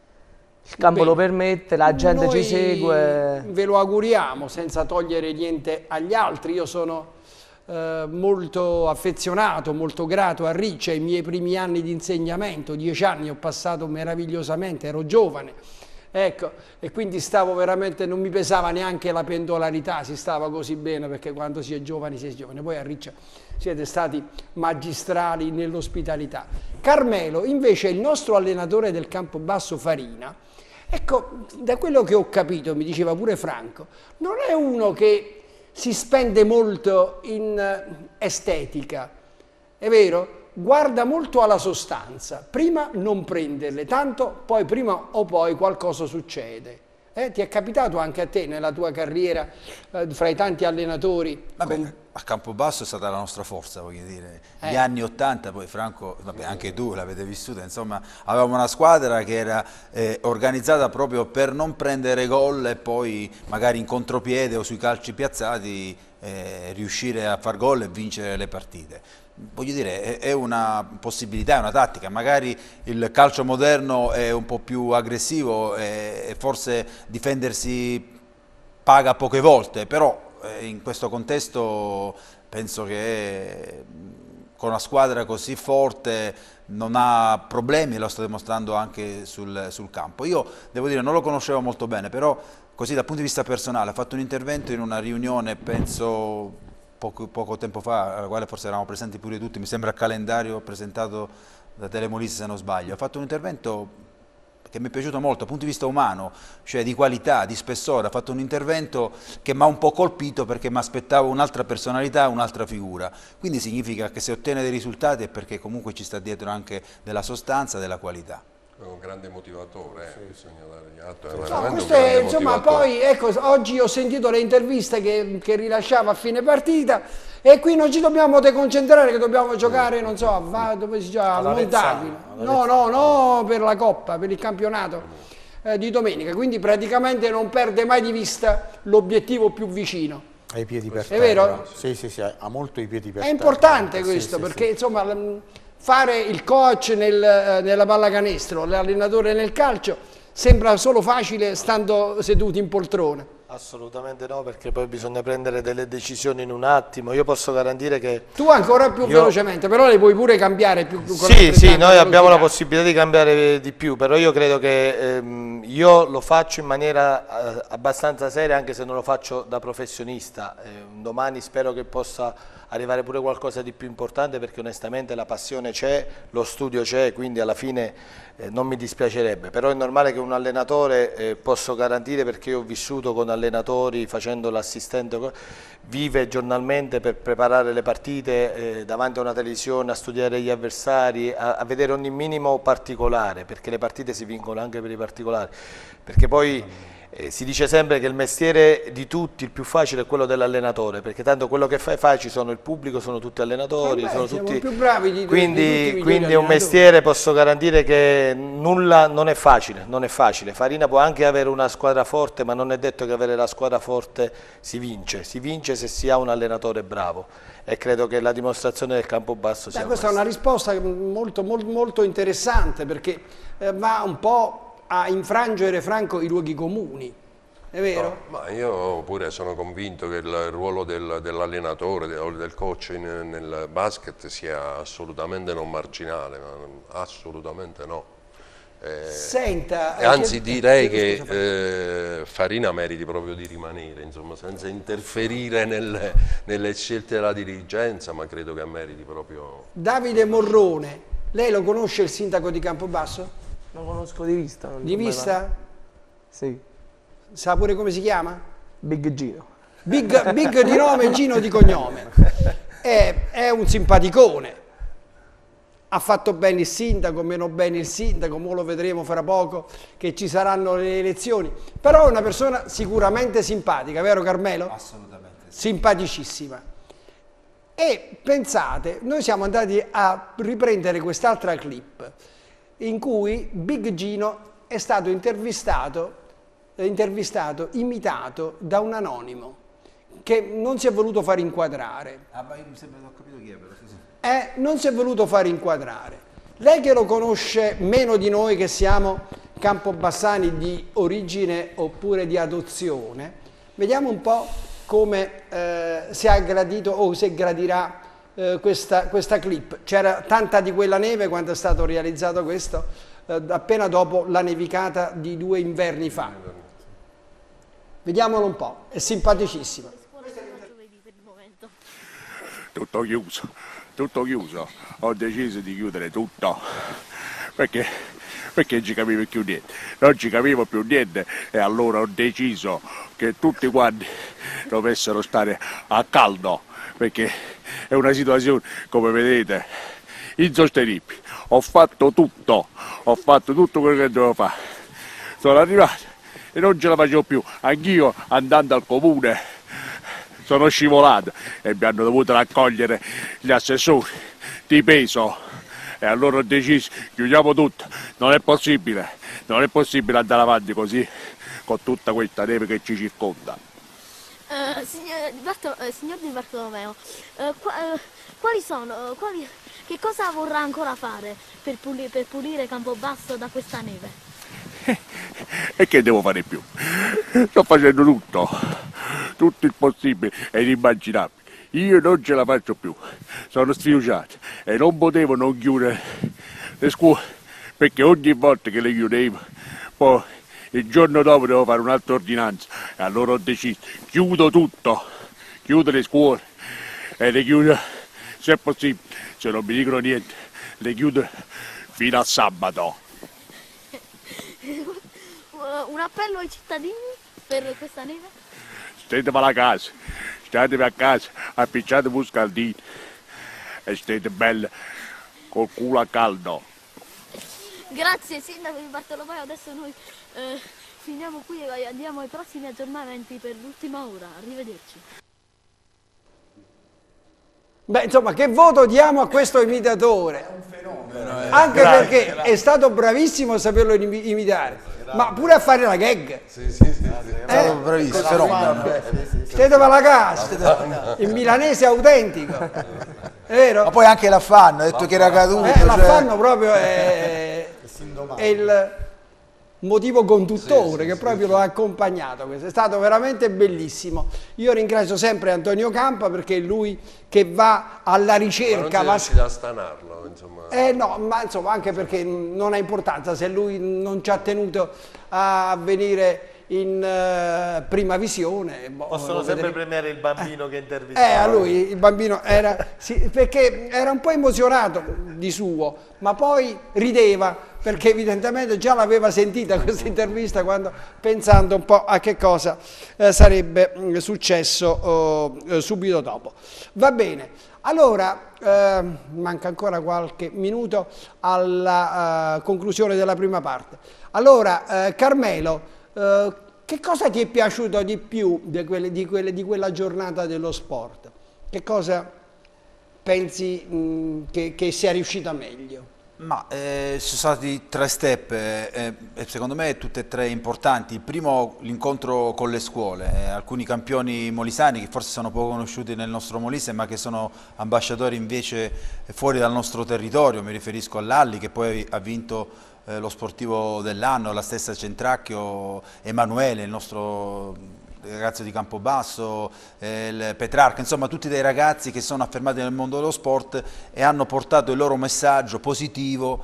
Il campo Bene. lo permette, la gente Noi ci segue. Ve lo auguriamo, senza togliere niente agli altri. Io sono eh, molto affezionato, molto grato a Ricci, ai miei primi anni di insegnamento, dieci anni ho passato meravigliosamente, ero giovane. Ecco, e quindi stavo veramente, non mi pesava neanche la pendolarità, si stava così bene, perché quando si è giovani si è giovani. Poi a Riccia siete stati magistrali nell'ospitalità. Carmelo, invece, il nostro allenatore del Campobasso Farina, ecco, da quello che ho capito, mi diceva pure Franco, non è uno che si spende molto in estetica, è vero? Guarda molto alla sostanza, prima non prenderle, tanto poi prima o poi qualcosa succede. Eh, ti è capitato anche a te nella tua carriera, eh, fra i tanti allenatori? Vabbè, con... a Campobasso è stata la nostra forza, voglio dire. Gli Eh. anni ottanta, poi Franco, vabbè, anche tu l'avete vissuta, insomma, avevamo una squadra che era eh, organizzata proprio per non prendere gol e poi magari in contropiede o sui calci piazzati eh, riuscire a far gol e vincere le partite. Voglio dire, è una possibilità, è una tattica, magari il calcio moderno è un po' più aggressivo e forse difendersi paga poche volte, però in questo contesto penso che con una squadra così forte non ha problemi, e lo sta dimostrando anche sul, sul campo. Io devo dire, non lo conoscevo molto bene, però così dal punto di vista personale, ha fatto un intervento in una riunione, penso poco, poco tempo fa, alla quale forse eravamo presenti pure tutti, mi sembra il calendario presentato da Telemolise se non sbaglio, ha fatto un intervento che mi è piaciuto molto dal punto di vista umano, cioè di qualità, di spessore, ha fatto un intervento che mi ha un po' colpito perché mi aspettavo un'altra personalità, un'altra figura, quindi significa che se ottiene dei risultati è perché comunque ci sta dietro anche della sostanza, della qualità. È un grande motivatore, eh, sì. Bisogna dargli atto, è no, veramente questo un grande è, insomma, motivatore. poi ecco, oggi ho sentito le interviste che, che rilasciava a fine partita e qui non ci dobbiamo deconcentrare che dobbiamo giocare, non so, va, dove si gioca, a Montagno. No, no, no, per la Coppa, per il campionato eh, di domenica, quindi praticamente non perde mai di vista l'obiettivo più vicino. Ai piedi per terra. È vero? Sì, sì, sì, ha molto i piedi per È terra. importante questo, sì, sì, perché sì. insomma fare il coach nel, nella pallacanestro, l'allenatore nel calcio, sembra solo facile stando seduti in poltrone. Assolutamente no, perché poi bisogna prendere delle decisioni in un attimo. Io posso garantire che... Tu ancora più io... velocemente, però le puoi pure cambiare più con Sì, sì, noi abbiamo la possibilità di cambiare di più, però io credo che ehm, io lo faccio in maniera eh, abbastanza seria, anche se non lo faccio da professionista. Eh, domani spero che possa arrivare pure qualcosa di più importante, perché onestamente la passione c'è, lo studio c'è, quindi alla fine eh, non mi dispiacerebbe. Però è normale che un allenatore, eh, posso garantire, perché io ho vissuto con allenatori facendo l'assistente, vive giornalmente per preparare le partite eh, davanti a una televisione, a studiare gli avversari, a, a vedere ogni minimo particolare, perché le partite si vincono anche per i particolari, perché poi eh, si dice sempre che il mestiere di tutti, il più facile, è quello dell'allenatore, perché tanto quello che fai fai, ci sono il pubblico, sono tutti allenatori, Vabbè, sono siamo tutti più bravi di, quindi, di tutti i quindi è un mestiere, posso garantire che nulla non è facile, non è facile. Farina può anche avere una squadra forte, ma non è detto che avere la squadra forte si vince, si vince se si ha un allenatore bravo, e credo che la dimostrazione del Campobasso sia Beh, questa. Questa è una risposta molto, molto, molto interessante, perché eh, va un po' a infrangere, Franco, i luoghi comuni. È vero? No, ma io pure sono convinto che il ruolo del, dell'allenatore o del coach in, nel basket sia assolutamente non marginale, ma assolutamente no. Eh, Senta, e anzi chiedo, direi chiedo che eh, Farina meriti proprio di rimanere, insomma, senza interferire nelle, nelle scelte della dirigenza, ma credo che meriti proprio... Davide Morrone, lei lo conosce il sindaco di Campobasso? Lo conosco di vista. Non Di vista? Sì. Sa pure come si chiama? Big Gino. Big, Big di nome, Gino di cognome. È, è un simpaticone. Ha fatto bene il sindaco, meno bene il sindaco, ora lo vedremo fra poco che ci saranno le elezioni. Però è una persona sicuramente simpatica, vero Carmelo? Assolutamente. Sì. Simpaticissima. E pensate, noi siamo andati a riprendere quest'altra clip in cui Big Gino è stato intervistato, intervistato, imitato da un anonimo che non si è voluto far inquadrare. Ah, ma io mi sembra che ho capito chi è, però. Sì, sì. Eh, non si è voluto far inquadrare. Lei che lo conosce meno di noi che siamo campobassani di origine oppure di adozione, vediamo un po' come eh, se ha gradito o se gradirà eh, questa, questa clip. C'era tanta di quella neve quando è stato realizzato questo, eh, appena dopo la nevicata di due inverni fa. Vediamolo un po', è simpaticissimo. Tutto chiuso, tutto chiuso. Ho deciso di chiudere tutto perché, perché non ci capivo più niente. Non ci capivo più niente e allora ho deciso che tutti quanti dovessero stare a caldo, perché è una situazione, come vedete, insostenibile. Ho fatto tutto, ho fatto tutto quello che dovevo fare. Sono arrivato e non ce la facevo più. Anch'io, andando al comune, sono scivolato e mi hanno dovuto raccogliere gli assessori di peso e allora ho deciso, chiudiamo tutto, non è possibile, non è possibile andare avanti così con tutta questa neve che ci circonda. Uh, signor, Bartolo, eh, signor Di Bartolomeo, uh, qua, uh, quali sono, uh, quali, che cosa vorrà ancora fare per, puli, per pulire Campobasso da questa neve? E che devo fare più? Sto facendo tutto, tutto il possibile e inimmaginabile. Io non ce la faccio più, sono sfiduciato e non potevo non chiudere le scuole, perché ogni volta che le chiudevo, poi il giorno dopo devo fare un'altra ordinanza e allora ho deciso, chiudo tutto, chiudo le scuole e le chiudo, se è possibile, se non mi dicono niente, le chiudo fino a sabato. Un appello ai cittadini per questa neve? Statevi a casa, statevi a casa, appicciatevi un scaldino e state belle col culo a caldo. Grazie Sindaco di Bartolomeo, adesso noi eh, finiamo qui e andiamo ai prossimi aggiornamenti per l'ultima ora, arrivederci. Beh, insomma, che voto diamo a questo imitatore? È un fenomeno. Anche grazie, perché grazie. È stato bravissimo a saperlo imitare, grazie. Ma pure a fare la gag. Sì, sì, sì. sì. È stato eh, bravissimo. Fenomeno. Steteva la casa, il milanese autentico. È vero? Ma poi anche l'affanno, ha detto che era caduto. Eh, l'affanno cioè... proprio è, è il motivo conduttore sì, che sì, proprio sì, lo ha accompagnato. Questo è stato veramente bellissimo. Io ringrazio sempre Antonio Campa perché è lui che va alla ricerca. Ma non si riesce a stanarlo, insomma. Eh no, ma insomma anche perché non ha importanza se lui non ci ha tenuto a venire in uh, prima visione. Boh, possono sempre vedere... premiare il bambino eh, che intervista. Eh, a lui il bambino era sì, perché era un po' emozionato di suo, ma poi rideva perché evidentemente già l'aveva sentita questa intervista quando, pensando un po' a che cosa eh, sarebbe mh, successo eh, subito dopo. Va bene, allora eh, manca ancora qualche minuto alla uh, conclusione della prima parte. Allora eh, Carmelo, Uh, che cosa ti è piaciuto di più di, quelle, di, quelle, di quella giornata dello sport? Che cosa pensi mh, che, che sia riuscita meglio? Ma eh, ci sono stati tre step, eh, eh, secondo me tutte e tre importanti. Il primo, l'incontro con le scuole, eh, alcuni campioni molisani che forse sono poco conosciuti nel nostro Molise ma che sono ambasciatori invece fuori dal nostro territorio, mi riferisco all'Alli che poi ha vinto eh, lo sportivo dell'anno, la stessa Centracchio, Emanuele, il nostro ragazzo di Campobasso, eh, il Petrarca, insomma tutti dei ragazzi che sono affermati nel mondo dello sport e hanno portato il loro messaggio positivo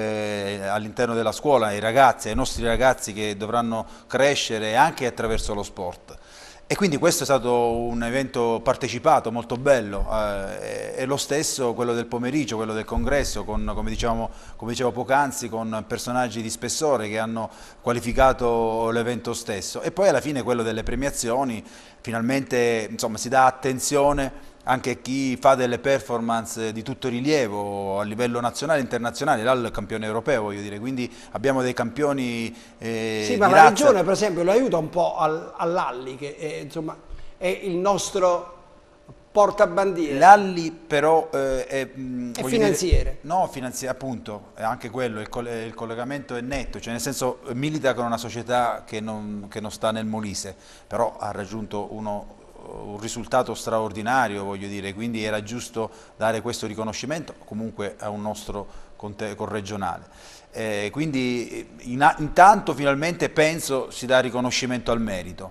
eh, all'interno della scuola, ai ragazzi, ai nostri ragazzi che dovranno crescere anche attraverso lo sport. E quindi questo è stato un evento partecipato, molto bello, eh, e lo stesso quello del pomeriggio, quello del congresso, con, come, diciamo, come dicevo poc'anzi, con personaggi di spessore che hanno qualificato l'evento stesso. E poi alla fine quello delle premiazioni, finalmente insomma, si dà attenzione anche a chi fa delle performance di tutto rilievo a livello nazionale e internazionale, là il campione europeo voglio dire, quindi abbiamo dei campioni eh, sì, ma di la razza. regione per esempio lo aiuta un po' al, all'Alli che è, insomma, è il nostro portabandiera. L'Alli però eh, è, è finanziere. Dire, no, finanziere appunto, è anche quello, il, coll il collegamento è netto, cioè nel senso milita con una società che non, che non sta nel Molise, però ha raggiunto uno un risultato straordinario, voglio dire, quindi era giusto dare questo riconoscimento comunque a un nostro corregionale. Eh, quindi in, intanto finalmente penso si dà riconoscimento al merito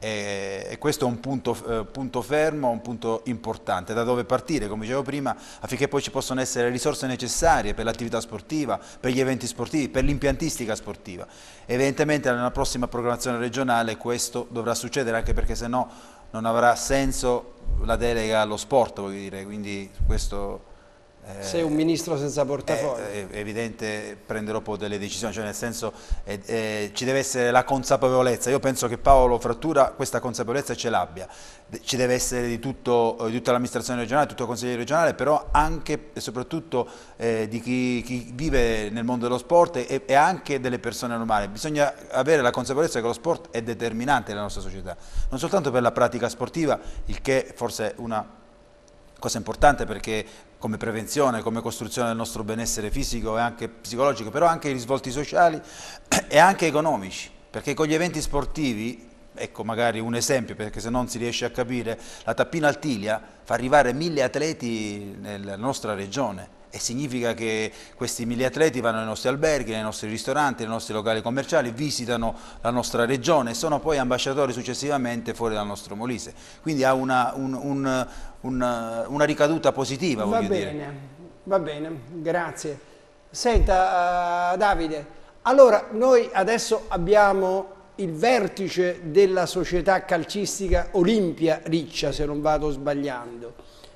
e, e questo è un punto, eh, punto fermo, un punto importante da dove partire, come dicevo prima, affinché poi ci possano essere le risorse necessarie per l'attività sportiva, per gli eventi sportivi, per l'impiantistica sportiva. Evidentemente nella prossima programmazione regionale questo dovrà succedere, anche perché se no non avrà senso la delega allo sport, voglio dire, quindi questo... Eh, Sei un ministro senza portafoglio. È, è evidente, prenderò poi delle decisioni, cioè nel senso è, è, ci deve essere la consapevolezza. Io penso che Paolo Frattura questa consapevolezza ce l'abbia, ci deve essere di, tutto, di tutta l'amministrazione regionale, di tutto il consiglio regionale, però anche e soprattutto eh, di chi, chi vive nel mondo dello sport e, e anche delle persone normali. Bisogna avere la consapevolezza che lo sport è determinante nella nostra società, non soltanto per la pratica sportiva, il che forse è una cosa importante perché come prevenzione, come costruzione del nostro benessere fisico e anche psicologico, però anche i risvolti sociali e anche economici, perché con gli eventi sportivi, ecco magari un esempio perché se non si riesce a capire, la Tappina Altilia fa arrivare mille atleti nella nostra regione e significa che questi mille atleti vanno nei nostri alberghi, nei nostri ristoranti, nei nostri locali commerciali, visitano la nostra regione e sono poi ambasciatori successivamente fuori dal nostro Molise, quindi ha una, un, un, una, una ricaduta positiva, va voglio bene, dire. Va bene, grazie. Senta uh, Davide, allora noi adesso abbiamo il vertice della società calcistica Olimpia Riccia, se non vado sbagliando.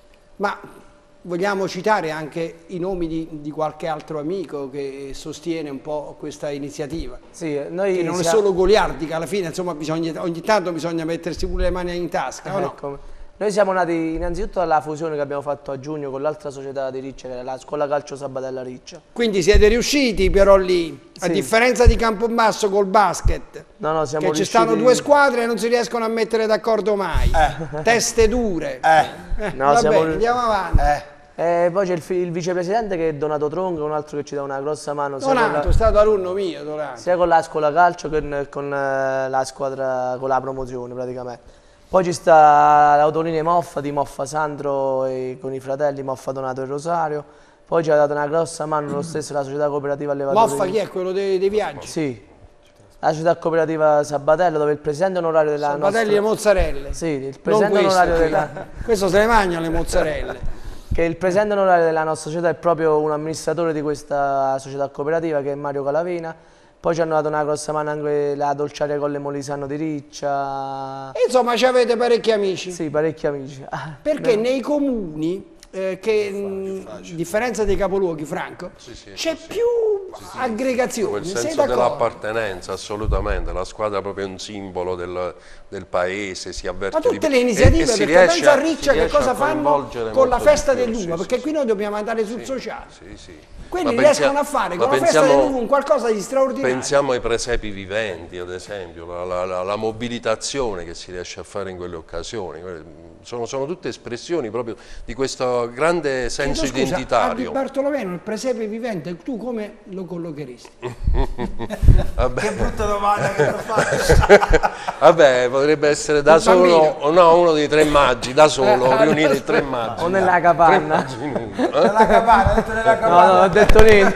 Ma vogliamo citare anche i nomi di, di qualche altro amico che sostiene un po' questa iniziativa? Sì, noi che non siamo... è solo goliardica, alla fine insomma bisogna, ogni tanto bisogna mettersi pure le mani in tasca, o no? Ecco. Noi siamo nati innanzitutto dalla fusione che abbiamo fatto a giugno con l'altra società di Riccia, che era la Scuola Calcio Sabbatella Riccia. Quindi siete riusciti però lì, a sì. differenza di Campobasso col basket, no, no, siamo che riusciti... ci stanno due squadre e non si riescono a mettere d'accordo mai, eh. teste dure. Eh. Eh, No, vabbè, siamo... andiamo avanti. Eh. E poi c'è il, il vicepresidente che è Donato Tronco, un altro che ci dà una grossa mano. Donato, è stato alunno mio, Donato. Sia con la scuola calcio che con la squadra, con la promozione praticamente. Poi ci sta l'Autoline Moffa di Moffa Sandro e con i fratelli Moffa Donato e Rosario. Poi ci ha dato una grossa mano lo stesso la società cooperativa allevatori. Moffa chi è? Quello dei, dei viaggi? Sì. La società cooperativa Sabbatella, dove il presidente onorario della Sabatelli nostra... e mozzarelle. Sì, il presidente questo, onorario della... questo se le mangia le mozzarelle. Che il presidente onorario della nostra società è proprio un amministratore di questa società cooperativa, che è Mario Calavina. Poi ci hanno dato una grossa mano anche la Dolciaria Colle Molisano di Riccia. Insomma, ci avete parecchi amici. Sì, parecchi amici. Perché nei comuni, eh, che a differenza dei capoluoghi, Franco, sì, sì, c'è sì, più sì, sì. aggregazione. Quel senso dell'appartenenza, assolutamente. La squadra è proprio un simbolo del, del paese, si avverte. Ma tutte di... le iniziative, e, e perché pensa a Riccia che cosa fanno con la festa di dell'uva, sì, perché sì, qui noi dobbiamo andare sul sì, sociale. Sì, sì. Quindi ma riescono pensiamo, a fare con la pensiamo, festa dell'uva un qualcosa di straordinario. Pensiamo ai presepi viventi, ad esempio, la, la, la, la mobilitazione che si riesce a fare in quelle occasioni. Sono, sono tutte espressioni proprio di questo grande senso Chiedo scusa, identitario. a Di Bartolomeo, il presepe vivente, tu come lo collocheresti? Che brutta domanda che ti faccio. Vabbè, potrebbe essere da un solo, bambino. no, uno dei tre maggi, da solo, riunire i tre maggi. O nella capanna. Nella capanna, ha detto nella capanna. No, no, ho detto niente.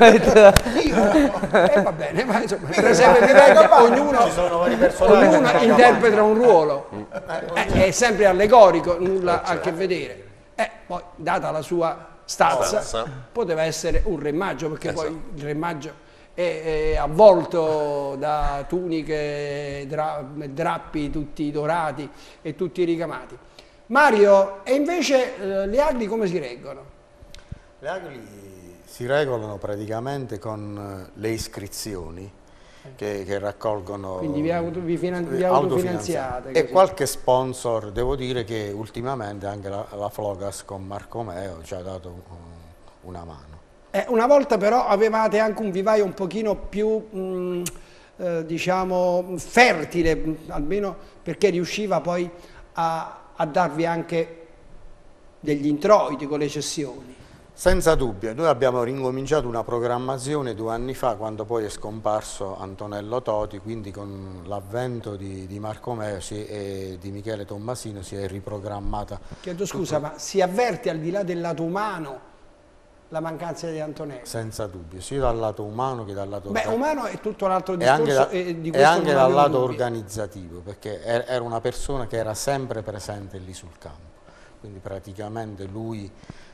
Eh, va bene, ma insomma, il presepe vivente, ognuno, ognuno interpreta un ruolo, eh, è sempre allegorico, nulla a che vedere. Eh, poi, data la sua stazza, Stazza. poteva essere un re maggio, perché Esatto. poi il re maggio è, è avvolto da tuniche, dra, drappi tutti dorati e tutti ricamati. Mario, e invece eh, le agli come si reggono? Le agli si regolano praticamente con le iscrizioni che, che raccolgono. Quindi vi, auto, vi, finan, vi autofinanziate. E qualche sponsor, devo dire che ultimamente anche la, la Flogas con Marco Meo ci ha dato un, una mano. Eh, una volta però avevate anche un vivaio un pochino più, mh, eh, diciamo, fertile, almeno perché riusciva poi a, a darvi anche degli introiti con le cessioni. Senza dubbio, noi abbiamo ricominciato una programmazione due anni fa, quando poi è scomparso Antonello Toti, quindi con l'avvento di, di Marco Meo e di Michele Tommasino si è riprogrammata. Chiedo scusa, ma si avverte al di là del lato umano la mancanza di Antonello? Senza dubbio, sia dal lato umano che dal lato... Beh, umano è tutto l'altro e discorso anche, da, e di e questo anche non dal avevo lato dubbi. organizzativo, perché era una persona che era sempre presente lì sul campo, quindi praticamente lui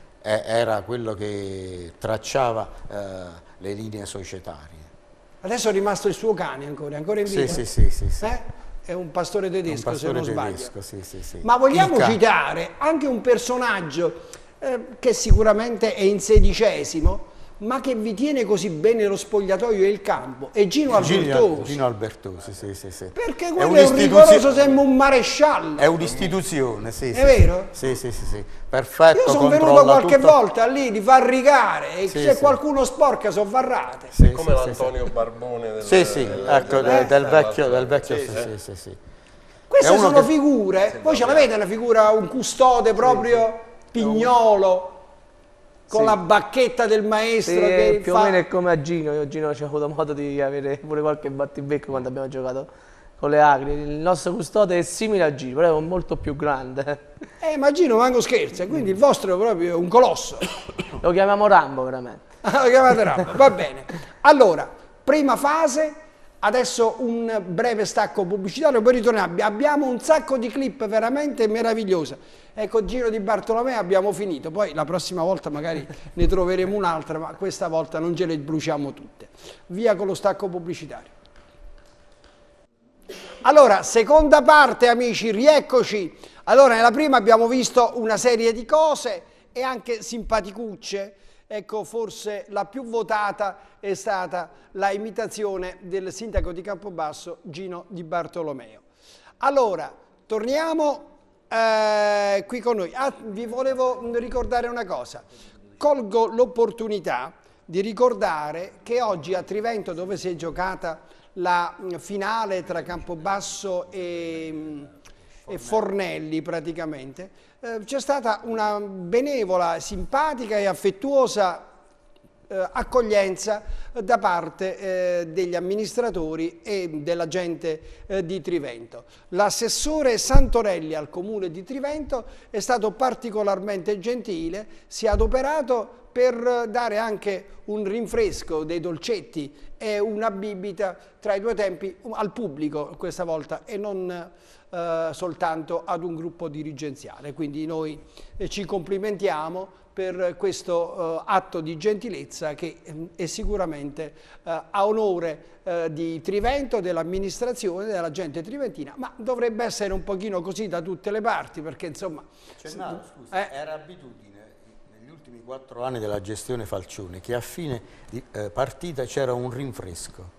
era quello che tracciava eh, le linee societarie. Adesso è rimasto il suo cane ancora, ancora in vita? Sì, sì, sì, sì. Eh? È un pastore tedesco, un pastore se non tedesco, sbaglio. sì, sì, sì. Ma vogliamo Ica. citare anche un personaggio eh, che sicuramente è in sedicesimo, ma che vi tiene così bene lo spogliatoio e il campo, è Gino Albertosi. Gino Albertosi, sì, sì, sì. Perché quello è, è un rigoroso, sembra un maresciallo. È un'istituzione, sì. È sì, vero? Sì, sì, sì, sì. Perfetto. Io sono venuto qualche tutto... volta lì di far rigare e sì, se sì. qualcuno sporca sono varrate. Sì, come sì, l'Antonio sì. Barbone del, sì, sì, del, ecco, del, del, vecchio, del vecchio, sì, sì, sì. sì, sì, sì. Queste sono che... figure, voi ce l'avete una figura, un custode proprio sì, pignolo, con sì. la bacchetta del maestro. Sì, che più fa... o meno è come a Gino, io Gino ci ho avuto modo di avere pure qualche battibecco quando abbiamo giocato con le Agri. Il nostro custode è simile a Gino, però è molto più grande. Eh, ma Gino manco scherza, quindi il vostro è proprio un colosso. Lo chiamiamo Rambo veramente. Lo chiamate Rambo, va bene. Allora, prima fase, adesso un breve stacco pubblicitario, poi ritorniamo. Abbiamo un sacco di clip veramente meravigliose. Ecco, Giro di Bartolomeo abbiamo finito, poi la prossima volta magari ne troveremo un'altra, ma questa volta non ce le bruciamo tutte. Via con lo stacco pubblicitario. Allora, seconda parte amici, rieccoci. Allora, nella prima abbiamo visto una serie di cose e anche simpaticucce. Ecco, forse la più votata è stata la imitazione del sindaco di Campobasso, Gino Di Bartolomeo. Allora, torniamo eh, qui con noi. Ah, vi volevo ricordare una cosa. Colgo l'opportunità di ricordare che oggi a Trivento, dove si è giocata la finale tra Campobasso e, e Fornelli praticamente, eh, c'è stata una benevola, simpatica e affettuosa eh, accoglienza da parte eh, degli amministratori e della gente eh, di Trivento. L'assessore Santorelli al comune di Trivento è stato particolarmente gentile, si è adoperato per dare anche un rinfresco dei dolcetti e una bibita tra i due tempi al pubblico questa volta e non eh, soltanto ad un gruppo dirigenziale. Quindi noi eh, ci complimentiamo per questo eh, atto di gentilezza che eh, è sicuramente eh, a onore eh, di Trivento, dell'amministrazione, della gente triventina, ma dovrebbe essere un pochino così da tutte le parti, perché insomma... Cennato, scusa, eh, era abitudine negli ultimi quattro anni della gestione Falcione che a fine di, eh, partita c'era un rinfresco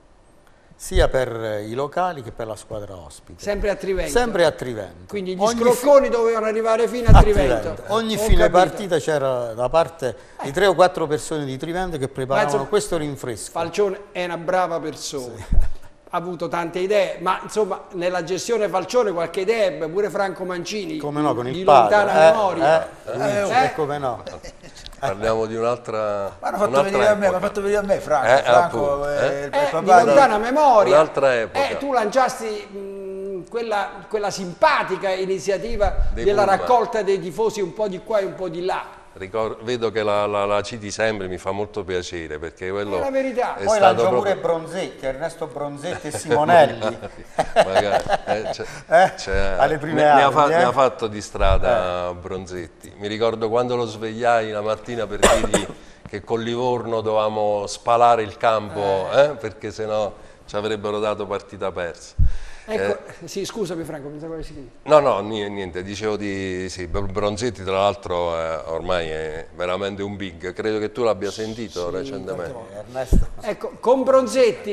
sia per i locali che per la squadra ospite. Sempre a Trivento? Sempre a Trivento. Quindi gli Ogni scrocconi dovevano arrivare fino a, a Trivento. Trivento. Ogni Ho fine capito. partita c'era da parte di tre o quattro persone di Trivento che preparavano insomma, questo rinfresco. Falcione è una brava persona. Sì. Ha avuto tante idee, ma insomma nella gestione Falcione qualche idea ebbe pure Franco Mancini. Come no, con il di padre. lontana Eh, memoria. eh, eh, eh, come no. Parliamo di un'altra. Ma hanno fatto venire a me, ma ha fatto venire a me Franco. Eh, Franco eh, è il Eh, papà di lontana memoria. Un'altra epoca. Eh, tu lanciasti mh, quella, quella simpatica iniziativa Dei della pullman. raccolta dei tifosi un po' di qua e un po' di là. Ricordo, vedo che la, la, la citi sempre, mi fa molto piacere perché quello È la verità. è Poi stato lanciò proprio... pure Bronzetti, Ernesto Bronzetti e Simonelli. Magari, eh, c'è- Eh? c'è- Alle prime ne, ne ha armi, fa- eh? ne ha fatto di strada Bronzetti. Mi ricordo quando lo svegliai la mattina per dirgli che con Livorno dovevamo spalare il campo eh, perché sennò ci avrebbero dato partita persa. Ecco, sì, scusami Franco, pensavo avessi finito. No, no, ni- niente, dicevo di sì, Bronzetti tra l'altro eh, ormai è veramente un big, credo che tu l'abbia sentito Sì, recentemente. Ernesto. Ecco, con Bronzetti,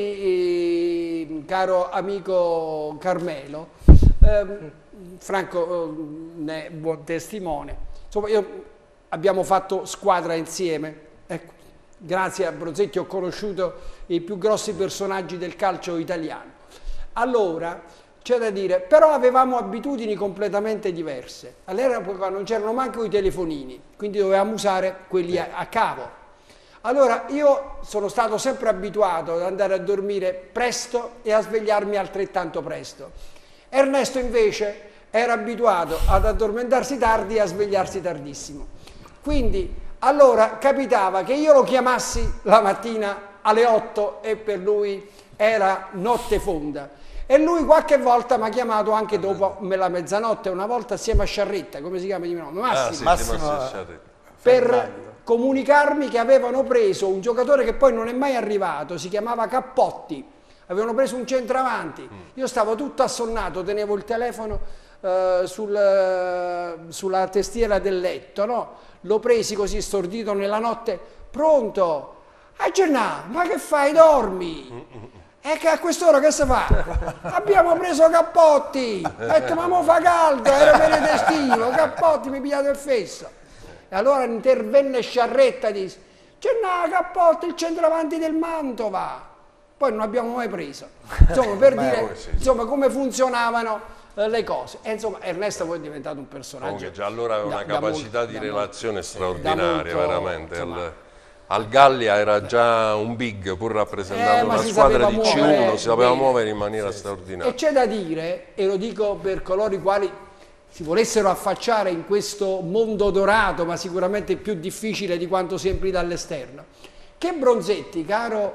eh, caro amico Carmelo, ehm, Franco eh, ne è buon testimone. Insomma, io, abbiamo fatto squadra insieme. Ecco, grazie a Bronzetti ho conosciuto i più grossi personaggi del calcio italiano. Allora, c'è da dire, però avevamo abitudini completamente diverse. All'epoca non c'erano manco i telefonini, quindi dovevamo usare quelli a, a cavo. Allora, io sono stato sempre abituato ad andare a dormire presto e a svegliarmi altrettanto presto. Ernesto invece era abituato ad addormentarsi tardi e a svegliarsi tardissimo. Quindi, allora, capitava che io lo chiamassi la mattina alle otto e per lui era notte fonda. E lui qualche volta mi ha chiamato anche dopo la mezzanotte, una volta assieme a Sciarretta, come si chiama di mio nome? Massimo. Ah, sì, Massimo, Massimo Sciarretta. Per comunicarmi che avevano preso un giocatore che poi non è mai arrivato, si chiamava Cappotti, avevano preso un centravanti. Io stavo tutto assonnato, tenevo il telefono eh, sul, eh, sulla tastiera del letto, no? L'ho presi così stordito nella notte, pronto? Ah Gennà, ma che fai, dormi? E che a quest'ora che si fa? Abbiamo preso Cappotti! Ho detto, ma mo fa caldo, era periodo estivo, Cappotti mi pigliate il fesso. E allora intervenne Sciarretta e disse, Gennà, Cappotti, il centravanti del Mantova. Poi non abbiamo mai preso. Insomma, per dire insomma, come funzionavano eh, le cose. E insomma, Ernesto poi è diventato un personaggio. Comunque già allora aveva una da- da capacità molto- di da relazione molto- straordinaria, da molto, veramente. insomma. Al, al Gallia era già un big, pur rappresentando Eh, ma una si squadra sapeva di C muovere uno, si sapeva bene. muovere in maniera E straordinaria. c'è da dire, e lo dico per coloro i quali si volessero affacciare in questo mondo dorato, ma sicuramente più difficile di quanto sembri dall'esterno, che Bronzetti, caro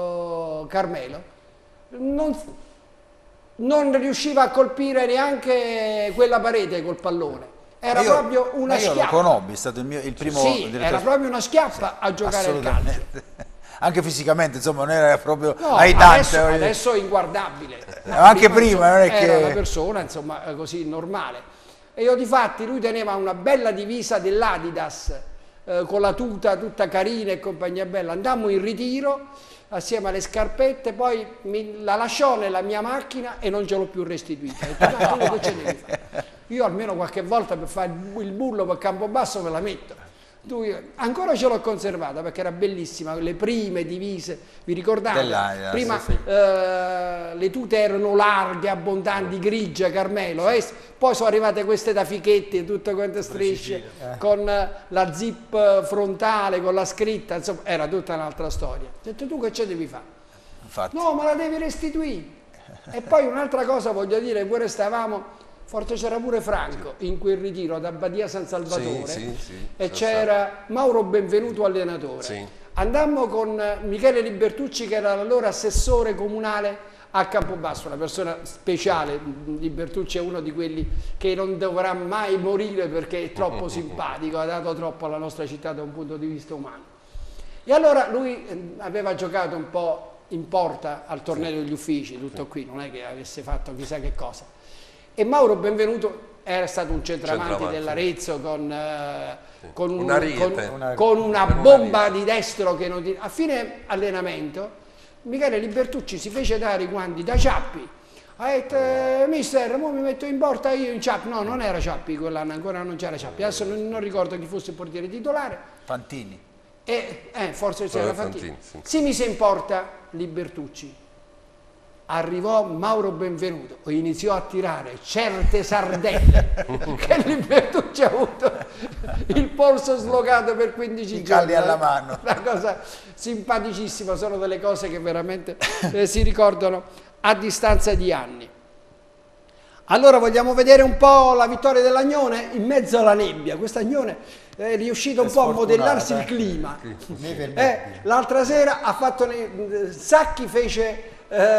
eh, Carmelo, non, non riusciva a colpire neanche quella parete col pallone. Era io, proprio una ma io schiappa. lo conobbi, è stato il, mio, il primo Sì, direttore. era proprio una schiappa a giocare al calcio. Assolutamente. Anche fisicamente, insomma, non era proprio No, ai adesso, tanti. adesso è inguardabile. Anche prima, non è era che- una persona, insomma, così normale. E io difatti, lui teneva una bella divisa dell'Adidas, eh, con la tuta tutta carina e compagnia bella. Andammo in ritiro assieme alle scarpette, poi mi, la lasciò nella mia macchina e non ce l'ho più restituita. Ho detto, "Dai, tu che ce devi fare? Io almeno qualche volta per fare il bullo per Campobasso me la metto". Tu, ancora ce l'ho conservata perché era bellissima, le prime divise, vi ricordate? Dell'aia, Prima sì, sì. eh, le tute erano larghe, abbondanti, grigie, carmelo, eh? Poi sono arrivate queste da fichetti, tutte quante strisce, eh. con la zip frontale, con la scritta, insomma era tutta un'altra storia. Ho detto, tu che ce devi fare? Infatti. No, ma la devi restituire. E poi un'altra cosa voglio dire, pure stavamo... Forse c'era pure Franco in quel ritiro da Badia San Salvatore, sì, sì, sì, e c'era Mauro Benvenuto allenatore. Sì. Andammo con Michele Libertucci che era allora assessore comunale a Campobasso, una persona speciale. Libertucci è uno di quelli che non dovrà mai morire perché è troppo simpatico, ha dato troppo alla nostra città da un punto di vista umano. E allora lui aveva giocato un po' in porta al torneo degli uffici, tutto qui, non è che avesse fatto chissà che cosa. E Mauro Benvenuto era stato un centravanti, centravanti. dell'Arezzo con, eh, sì. con, un, una con, una, con una bomba una di destro che non ti... A fine allenamento Michele Libertucci si fece dare i guanti da Ciappi. Ha detto, eh, mister, mo mi metto in porta io in Ciappi. No, non era Ciappi quell'anno, ancora non c'era Ciappi. Adesso non, non ricordo chi fosse il portiere titolare. Fantini. E, eh, forse c'era Fantini. Fantini sì. Si mise in porta Libertucci. Arrivò Mauro Benvenuto e iniziò a tirare certe sardelle che Libertucci ha avuto il polso slogato per quindici giorni. Calli alla mano. Una cosa simpaticissima, sono delle cose che veramente eh, si ricordano a distanza di anni. Allora vogliamo vedere un po' la vittoria dell'Agnone in mezzo alla nebbia. Quest'Agnone è riuscito un po' a modellarsi il clima. Eh, L'altra sera ha fatto Sacchi fece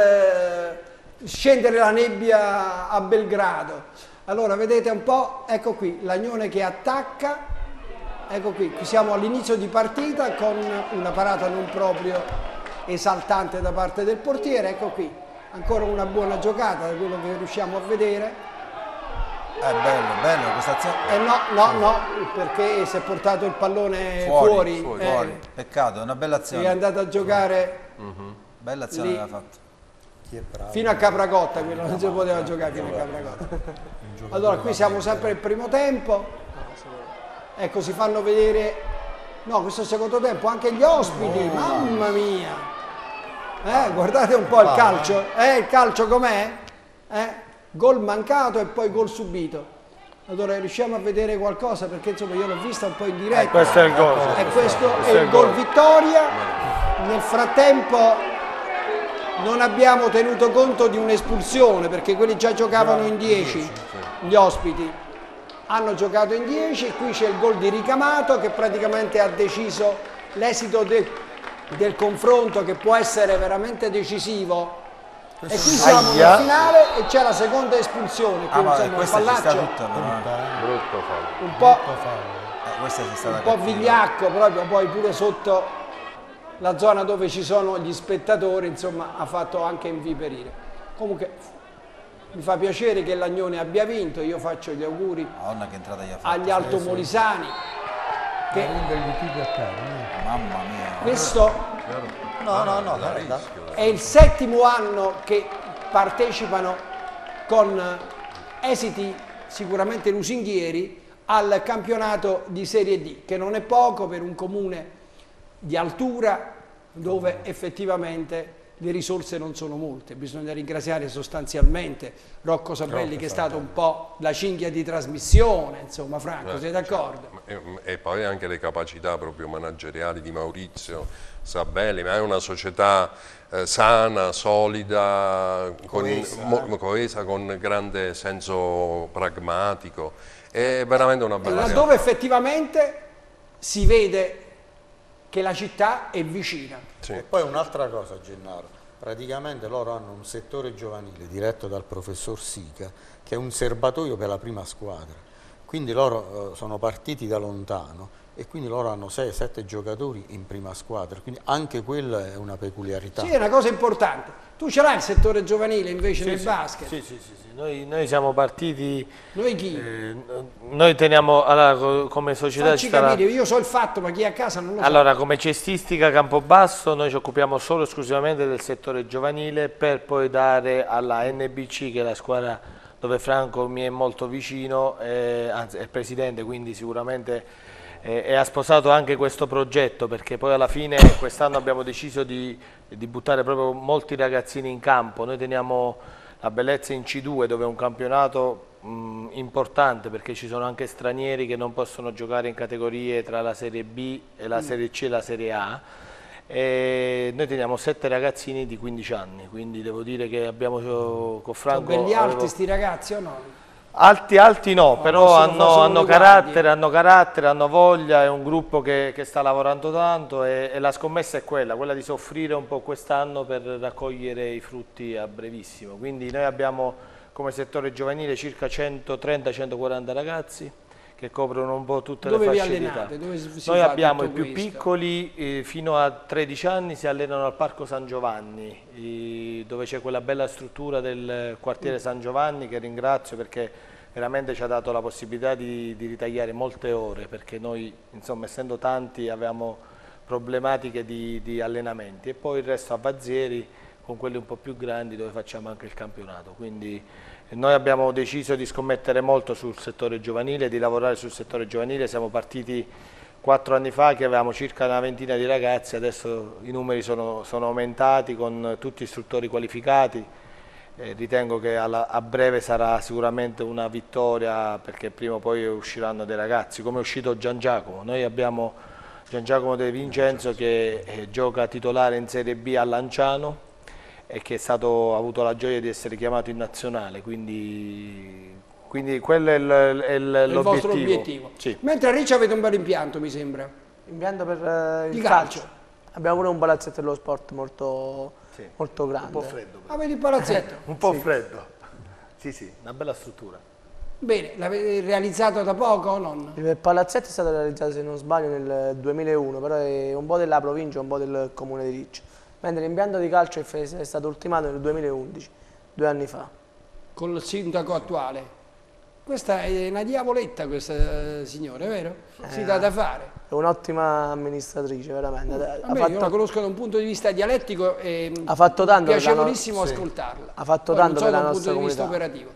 Eh, scendere la nebbia a Belgrado. Allora vedete un po', ecco qui l'Agnone che attacca, ecco qui, qui siamo all'inizio di partita con una parata non proprio esaltante da parte del portiere, ecco qui ancora una buona giocata da quello che riusciamo a vedere. È bello, bello questa azione. Eh no, no, no, perché si è portato il pallone fuori, fuori, fuori, eh, fuori. Peccato, è una bella azione. È andato a giocare. Mm-hmm. Bella azione aveva fatto. Fino a Capracotta, quello non si poteva giocare fino a Capracotta. Allora qui siamo sempre nel primo tempo, ecco si fanno vedere, no questo è il secondo tempo, anche gli ospiti, mamma mia, eh, guardate un po' il calcio, eh, il calcio com'è? Eh, gol mancato e poi gol subito. Allora riusciamo a vedere qualcosa perché insomma io l'ho vista un po' in diretta. Eh, questo è il gol. E questo è il gol vittoria. Nel frattempo non abbiamo tenuto conto di un'espulsione perché quelli già giocavano in dieci, gli ospiti hanno giocato in dieci, qui c'è il gol di Ricamato che praticamente ha deciso l'esito de, del confronto che può essere veramente decisivo. E qui siamo nel finale e c'è la seconda espulsione, qui, ah, insomma, un pallaccio tutta, brutto fallo. un po', eh, questa è stata un po' vigliacco proprio, poi pure sotto la zona dove ci sono gli spettatori, insomma, ha fatto anche inviperire. Comunque mi fa piacere che l'Agnone abbia vinto, io faccio gli auguri che entrata gli ha fatto. agli altomolisani. Che mamma mia. Questo no, no, no, è il settimo anno che partecipano con esiti sicuramente lusinghieri al campionato di Serie D, che non è poco per un comune di altura dove effettivamente le risorse non sono molte. Bisogna ringraziare sostanzialmente Rocco Sabelli Rocco che è stato un po' la cinghia di trasmissione, insomma. Franco, eh, sei d'accordo? E, e poi anche le capacità proprio manageriali di Maurizio Sabelli, ma è una società eh, sana, solida, coesa con, mo, coesa, con grande senso pragmatico, è veramente una bella realtà. Laddove effettivamente si vede che la città è vicina. Sì. E poi un'altra cosa, Gennaro, praticamente loro hanno un settore giovanile diretto dal professor Sica che è un serbatoio per la prima squadra, quindi loro eh, sono partiti da lontano e quindi loro hanno sei sette giocatori in prima squadra, quindi anche quella è una peculiarità. Sì, è una cosa importante. Tu ce l'hai il settore giovanile invece sì, nel sì, basket? Sì, sì, sì, sì. Noi, noi siamo partiti... Noi chi? Eh, noi teniamo, allora, come società... Facci sarà... capire, io so il fatto, ma chi è a casa non lo Allora, sa. come cestistica Campobasso noi ci occupiamo solo e esclusivamente del settore giovanile per poi dare alla N B C, che è la squadra dove Franco mi è molto vicino, eh, anzi è il presidente, quindi sicuramente... e ha sposato anche questo progetto, perché poi alla fine quest'anno abbiamo deciso di, di buttare proprio molti ragazzini in campo. Noi teniamo la bellezza in C due, dove è un campionato mh, importante, perché ci sono anche stranieri che non possono giocare in categorie tra la Serie B e la Serie C e la Serie A, e noi teniamo sette ragazzini di quindici anni, quindi devo dire che abbiamo con Franco... Sono belli alti avevo... sti ragazzi o no? Alti, alti no, no però hanno, hanno, carattere, eh. hanno carattere, hanno voglia, è un gruppo che, che sta lavorando tanto e, e la scommessa è quella, quella di soffrire un po' quest'anno per raccogliere i frutti a brevissimo. Quindi noi abbiamo come settore giovanile circa centotrenta centoquaranta ragazzi che coprono un po' tutte Dove le vi fasce d'età. allenate? Dove si Noi fa abbiamo i tutto più questo? piccoli, eh, fino a tredici anni si allenano al Parco San Giovanni, eh, dove c'è quella bella struttura del quartiere San Giovanni, che ringrazio perché veramente ci ha dato la possibilità di, di ritagliare molte ore, perché noi, insomma, essendo tanti, avevamo problematiche di, di allenamenti, e poi il resto a Vazzieri, con quelli un po' più grandi, dove facciamo anche il campionato. Quindi noi abbiamo deciso di scommettere molto sul settore giovanile, di lavorare sul settore giovanile. Siamo partiti quattro anni fa che avevamo circa una ventina di ragazzi, adesso i numeri sono, sono aumentati con tutti istruttori qualificati. Eh, ritengo che alla, a breve sarà sicuramente una vittoria, perché prima o poi usciranno dei ragazzi, come è uscito Gian Giacomo. Noi abbiamo Gian Giacomo De Vincenzo che eh, gioca titolare in Serie B a Lanciano e che è stato, ha avuto la gioia di essere chiamato in nazionale, quindi, quindi quello è l'obiettivo. vostro obiettivo. Sì. Mentre a Ricci avete un bel impianto, mi sembra. Impianto per uh, Di il calcio. calcio. Abbiamo pure un palazzetto dello sport molto, Sì. molto grande. Un po' freddo. però. Avete il palazzetto? Un po' Sì. freddo. Sì, sì, una bella struttura. Bene, l'avete realizzato da poco o non? Il palazzetto è stato realizzato, se non sbaglio, nel duemilauno, però è un po' della provincia, un po' del comune di Ricci. Mentre l'impianto di calcio è stato ultimato nel duemilaundici, due anni fa. Con il sindaco attuale. Questa è una diavoletta, questa signora, è vero? Si Eh, dà da fare. È un'ottima amministratrice, veramente. Ha A me, fatto, io la conosco da un punto di vista dialettico e ha fatto tanto per la no- piacevolissimo sì. ascoltarla. Ha fatto Poi non tanto so per la da un nostra punto di vista comunità. operativo.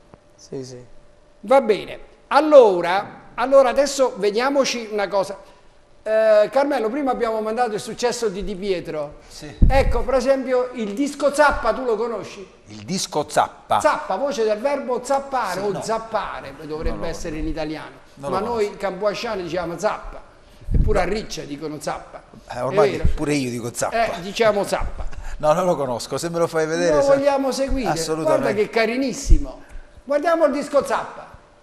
Sì, sì. Va bene, allora, allora adesso vediamoci una cosa. Eh, Carmelo, prima abbiamo mandato il successo di Di Pietro. Sì. Ecco, per esempio, il disco zappa, tu lo conosci? Il disco zappa. Zappa, voce del verbo zappare Sì, o no. zappare, dovrebbe essere in italiano. Non Ma lo noi campoasciani diciamo zappa, eppure a Riccia dicono zappa. Eh, ormai È vero? pure io dico zappa. Eh, diciamo zappa. No, non lo conosco, se me lo fai vedere... Lo se- vogliamo seguire? Assolutamente. Guarda che carinissimo. Guardiamo il disco zappa.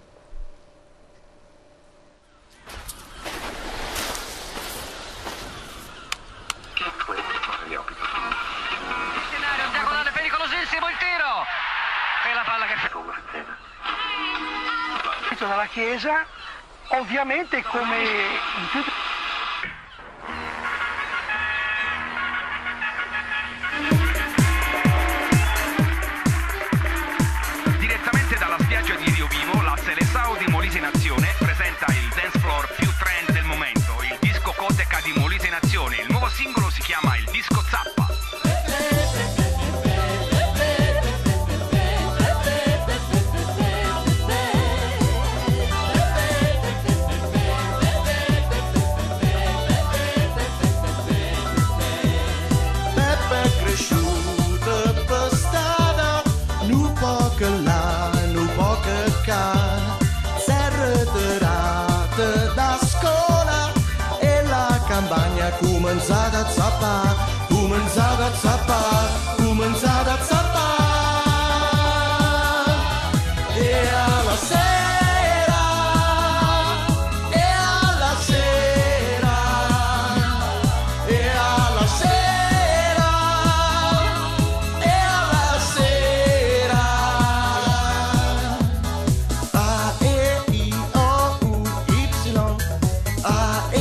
Diagonale pericolosissimo il tiro e la palla che dalla chiesa, ovviamente come in tutti direttamente dalla spiaggia di Rio Vivo, la Seleção di Molise in Azione presenta il dance floor più trend del momento, il disco Coteca di Molise in Azione. Il nuovo singolo si chiama il disco Zappa. Pepe è cresciuto per strada, nu poco là, nu poco qua, si è ritirata da scuola e la campagna ha cominciato a zappare, cominciato a zappare, cominciato a zappare. E alla sera, e alla sera, e alla sera, e alla sera. A, E, I, O, U, Y, A,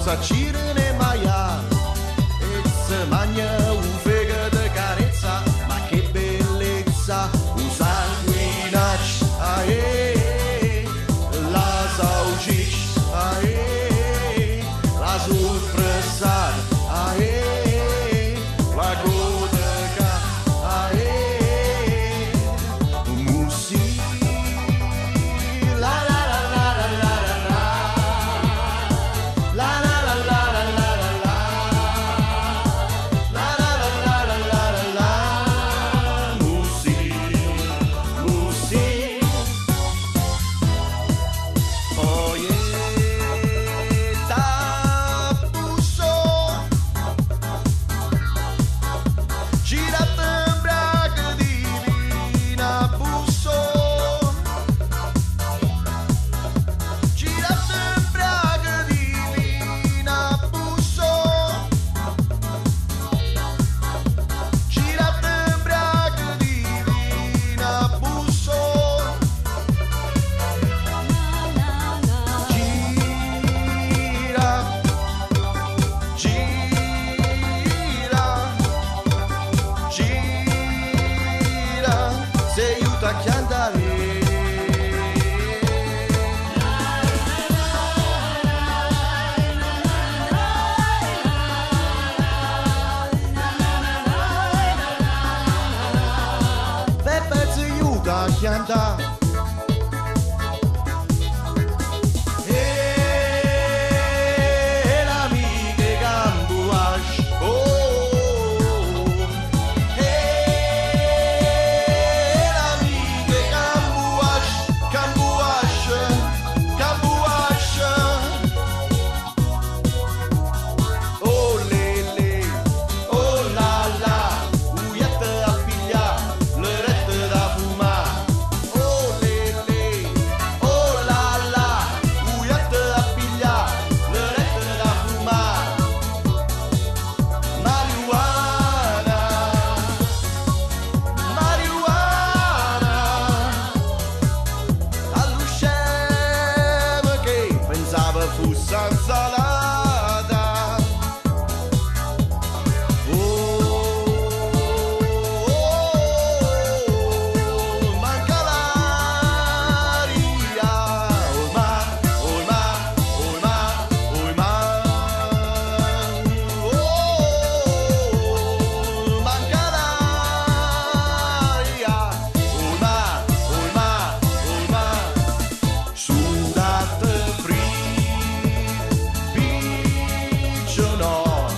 forza cirene maia e se magna un fega de carezza, ma che bellezza, un sanguinaccio, ae, la saucic, ae, la surpresa, ae, la godeca, ae, musi, la la la la la la la la la la la la la la la la la la la musi, musi, oh yeah, tapuso, girate braga divina busso, girate braga divina busso, girate braga divina busso, gira, gira, gira, se aiuta a cantare. Pepe ci aiuta a cantare. E l'amica Cambuasci, oh, e l'amica Cambuasci, Cambuasci, Cambuasci, oh lele, oh la la, uiette a pigliare, le rette da fumare, oh lele, oh la la, uiette a pigliare, le rette da fumare, marijuana, marijuana, all'uscema che pensava fosse insalata, oh, manca l'aria, ormai, ormai, ormai, ormai, oh, manca l'aria, ormai, ormai, ormai, sudate free, piccio no,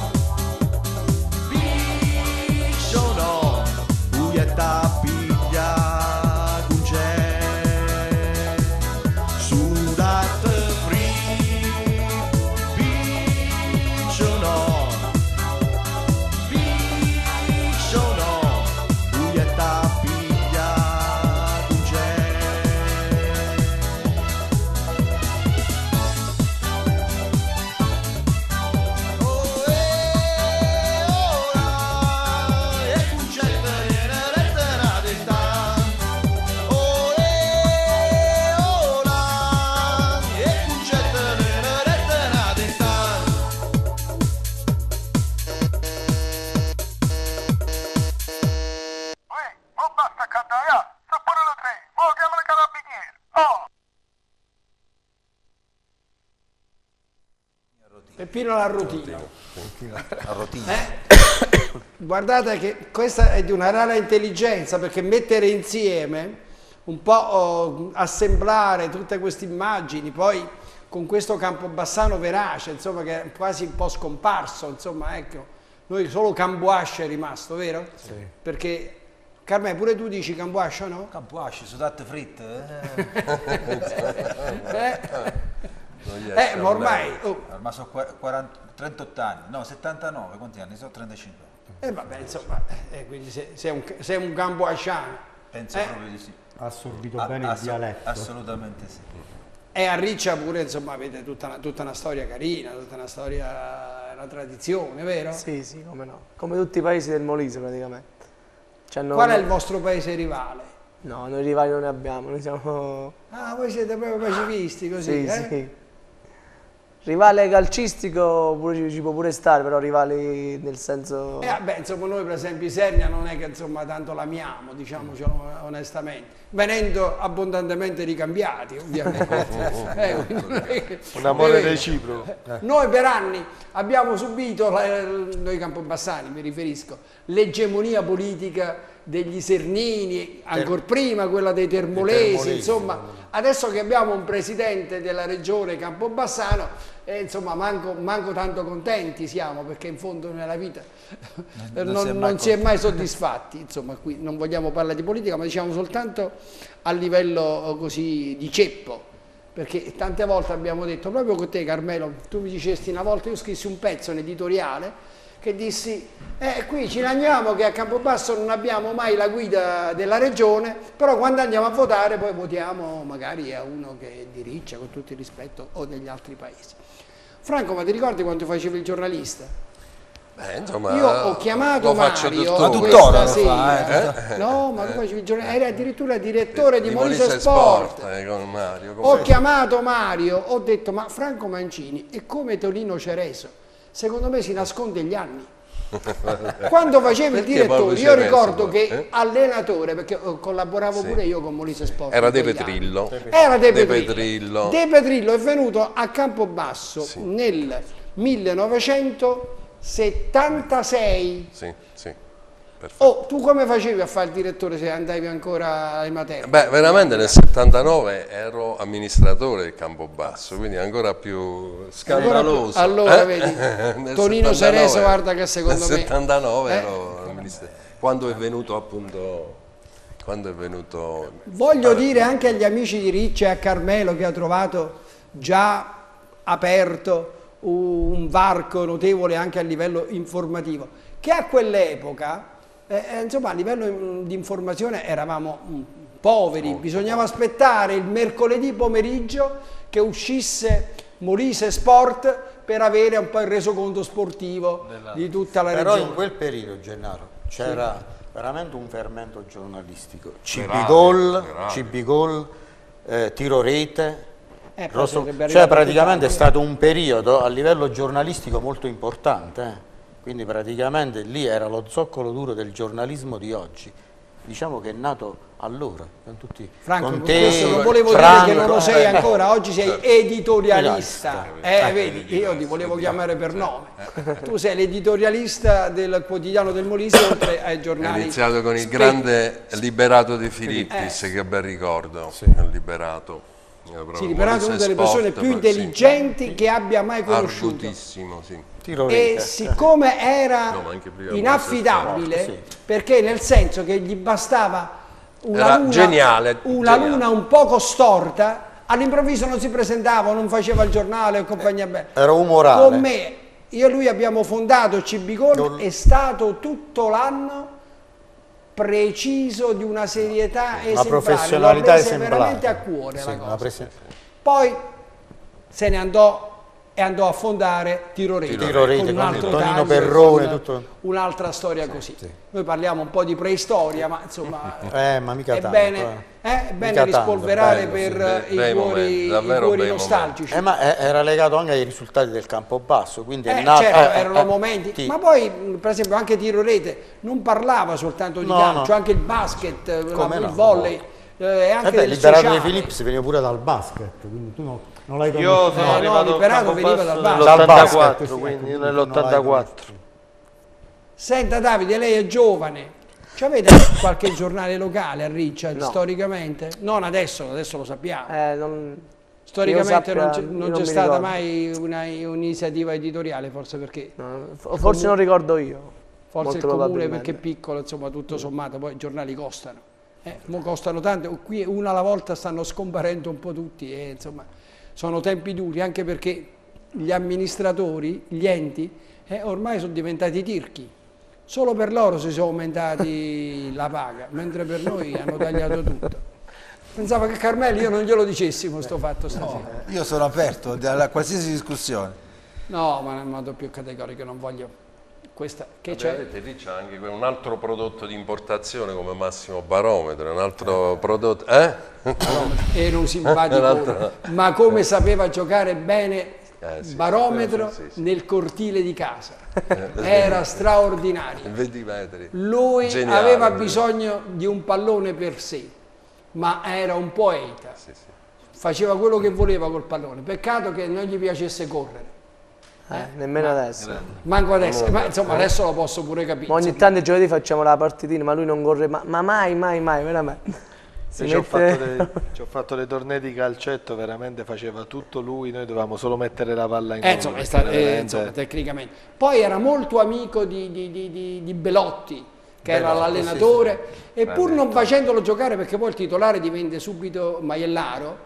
piccio no, uietta piglia con c'è, sudate free, piccio no, piccio no, uietta piglia con c'è. Oh, e ora, e concetta nera retta na detta. Oh, e ora, e concetta nera retta na detta. Oh basta cantare, ah, sta pure le tre, oh chiama i carabinieri, oh! Peppino Larrutino. Arrotino. Eh? Guardate che questa è di una rara intelligenza, perché mettere insieme un po', oh, assemblare tutte queste immagini, poi con questo Campobassano verace, insomma, che è quasi un po' scomparso, insomma, ecco, noi solo Cambuasci è rimasto, vero? Sì. Perché Carmè, pure tu dici Cambuascio, no? Cambuasci, sudate fritte. Eh, Non gli eh esce ma ormai... un oh, Ormai sono quaranta, trentotto anni, no, settantanove, quanti anni? Sono trentacinque. E eh, vabbè, insomma, eh, quindi sei, sei un, sei un camboasciano. Penso eh? proprio di sì. Ha assorbito A- bene ass- il dialetto. Assolutamente sì. E a Riccia pure, insomma, avete tutta una, tutta una storia carina, tutta una storia, una tradizione, vero? Sì, sì, come no. Come tutti i paesi del Molise praticamente. C'hanno Qual è una- il vostro paese rivale? No, noi rivali non ne abbiamo, noi siamo... Ah, voi siete proprio pacifisti così, Sì, eh? sì. Rivale calcistico pure ci, ci può pure stare, però rivali nel senso... Eh, beh, insomma, noi per esempio Isernia non è che insomma tanto l'amiamo, diciamocelo onestamente, venendo abbondantemente ricambiati, ovviamente. eh, Un amore reciproco. Eh. Noi per anni abbiamo subito, la, noi campobassani mi riferisco, l'egemonia politica degli Isernini, ancora prima quella dei Termolesi, Termolesi insomma, adesso che abbiamo un presidente della regione Campobassano, eh, insomma, manco, manco tanto contenti siamo, perché in fondo nella vita non, non, si, è non si è mai soddisfatti, insomma, qui non vogliamo parlare di politica, ma diciamo soltanto a livello così di ceppo, perché tante volte abbiamo detto, proprio con te Carmelo, tu mi dicesti una volta, io scrissi un pezzo, un editoriale, che dissi, eh, qui ci lamentiamo che a Campobasso non abbiamo mai la guida della regione, però quando andiamo a votare poi votiamo magari a uno che è di Riccia, con tutto il rispetto, o degli altri paesi. Franco, ma ti ricordi quando facevi il giornalista? Beh, insomma, io ho chiamato Mario tuttora, questa sera, fa, eh? no, ma tu facevi il giornalista, eri addirittura direttore di, di Molise Molise Sport, Sport eh, con Mario, ho chiamato Mario, ho detto, ma Franco Mancini è come Tonino Cereso, secondo me si nasconde gli anni. Quando facevi il direttore, io ricordo che eh? allenatore, perché collaboravo sì. pure io con Molise Sport. Era De Petrillo. Era De De Petrillo. Petrillo. De Petrillo è venuto a Campobasso sì. nel millenovecentosettantasei. Sì, sì. Oh, tu come facevi a fare il direttore se andavi ancora ai Materni? Beh, veramente nel settantanove ero amministratore del Campobasso, quindi ancora più scandaloso. Allora, eh? vedi, Tonino Cereso, guarda che secondo nel me... settantanove eh? ero amministratore, quando è venuto appunto... Quando è venuto... Voglio ah, dire anche agli amici di Riccia e a Carmelo che ha trovato già aperto un varco notevole anche a livello informativo, che a quell'epoca... Eh, insomma, a livello di informazione eravamo mh, poveri, oh, bisognava aspettare il mercoledì pomeriggio che uscisse Molise Sport per avere un po' il resoconto sportivo Della... di tutta la Però regione. Però in quel periodo, Gennaro, c'era sì. veramente un fermento giornalistico. C B grave, Gol, grave. C B Gol, eh, tiro rete, eh, rosso... cioè praticamente è stato un periodo a livello giornalistico molto importante. Eh. Quindi praticamente lì era lo zoccolo duro del giornalismo di oggi. Diciamo che è nato allora, con tutti Franco, con te, te, non volevo Franco, dire che non lo sei eh, ancora, oggi sei editorialista. Eh, eh, vedi, io ti volevo chiamare per nome. Tu sei l'editorialista del quotidiano del Molise, oltre ai giornali. È iniziato con il grande Liberato De Filippis, eh. che ben ricordo, sì. il Liberato. Sì, Liberato è una delle persone più intelligenti sì. che abbia mai conosciuto. Argutissimo, sì. E siccome era no, inaffidabile, sì. perché nel senso che gli bastava una, luna, geniale, una geniale. luna un poco storta, all'improvviso non si presentava, non faceva il giornale e compagnia bella. Era umorale. Con me, io e lui abbiamo fondato C B Gol, non... è stato tutto l'anno preciso, di una serietà esemplare, una professionalità esemplare, veramente a cuore sì, la cosa. Prese... Poi se ne andò e andò a fondare Tiro Rete, Tiro Rete con un altro Tonino taglio, Perrone, con tutto... un'altra storia sì, così. Sì. Noi parliamo un po' di preistoria, ma insomma eh, ma mica è tanto, bene, eh. Eh, è bene rispolverare bello, per sì. i bei cuori, momenti, i cuori nostalgici. Eh, ma era legato anche ai risultati del Campobasso, quindi è eh, nato, certo, eh, erano eh, momenti, ti... ma poi per esempio anche Tiro Rete non parlava soltanto di no, calcio, no. anche il basket, Come il no? volley, eh, anche eh beh, del Liberato sociale. De Filippi veniva pure dal basket, quindi tu no, non l'hai conosciuto. Io sono eh, arrivato no, Liberato veniva dal basket. nell'ottantaquattro, quindi nell'ottantaquattro. Senta Davide, lei è giovane. Ci avete qualche giornale locale a Riccia, no. storicamente? Non adesso, adesso lo sappiamo. Eh, non... Storicamente sappia, non c'è stata mai un'iniziativa editoriale, forse perché... No, forse non ricordo io. Forse il comune perché è piccolo, insomma, tutto sommato, poi i giornali costano. Eh, mo costano tanto, qui una alla volta stanno scomparendo un po' tutti e insomma sono tempi duri, anche perché gli amministratori, gli enti, eh, ormai sono diventati tirchi. Solo per loro si sono aumentati la paga, mentre per noi hanno tagliato tutto. Pensavo che Carmelo io non glielo dicessi questo fatto stasera. No, io sono aperto a qualsiasi discussione. No, ma in modo più categorico non voglio. Questa, che c'è? Lì c'è anche un altro prodotto di importazione come Massimo Barometro, un altro eh. prodotto... Eh? Era un simpatico, ma come sapeva giocare bene Eh, sì, barometro sì, sì. nel cortile di casa. Era straordinario. venti metri. Lui Geniale, aveva lui. bisogno di un pallone per sé, ma era un poeta. Sì, sì. Faceva quello che voleva col pallone. Peccato che non gli piacesse correre. Eh, nemmeno adesso. Manco adesso, ma insomma adesso lo posso pure capire. Ma ogni insomma. tanto i giovedì facciamo la partitina, ma lui non corre ma, ma mai, mai, mai, veramente. Si Ci ho, mette- fatto dei, ci ho fatto dei tornei di calcetto, veramente faceva tutto lui, noi dovevamo solo mettere la palla in Eh, gol, insomma, è perché sta- era eh, veramente- insomma, tecnicamente. Poi era molto amico di, di- di- di- di Belotti, che era Belotti, l'allenatore, sì, e pur non facendolo giocare, perché poi il titolare divenne subito Maiellaro,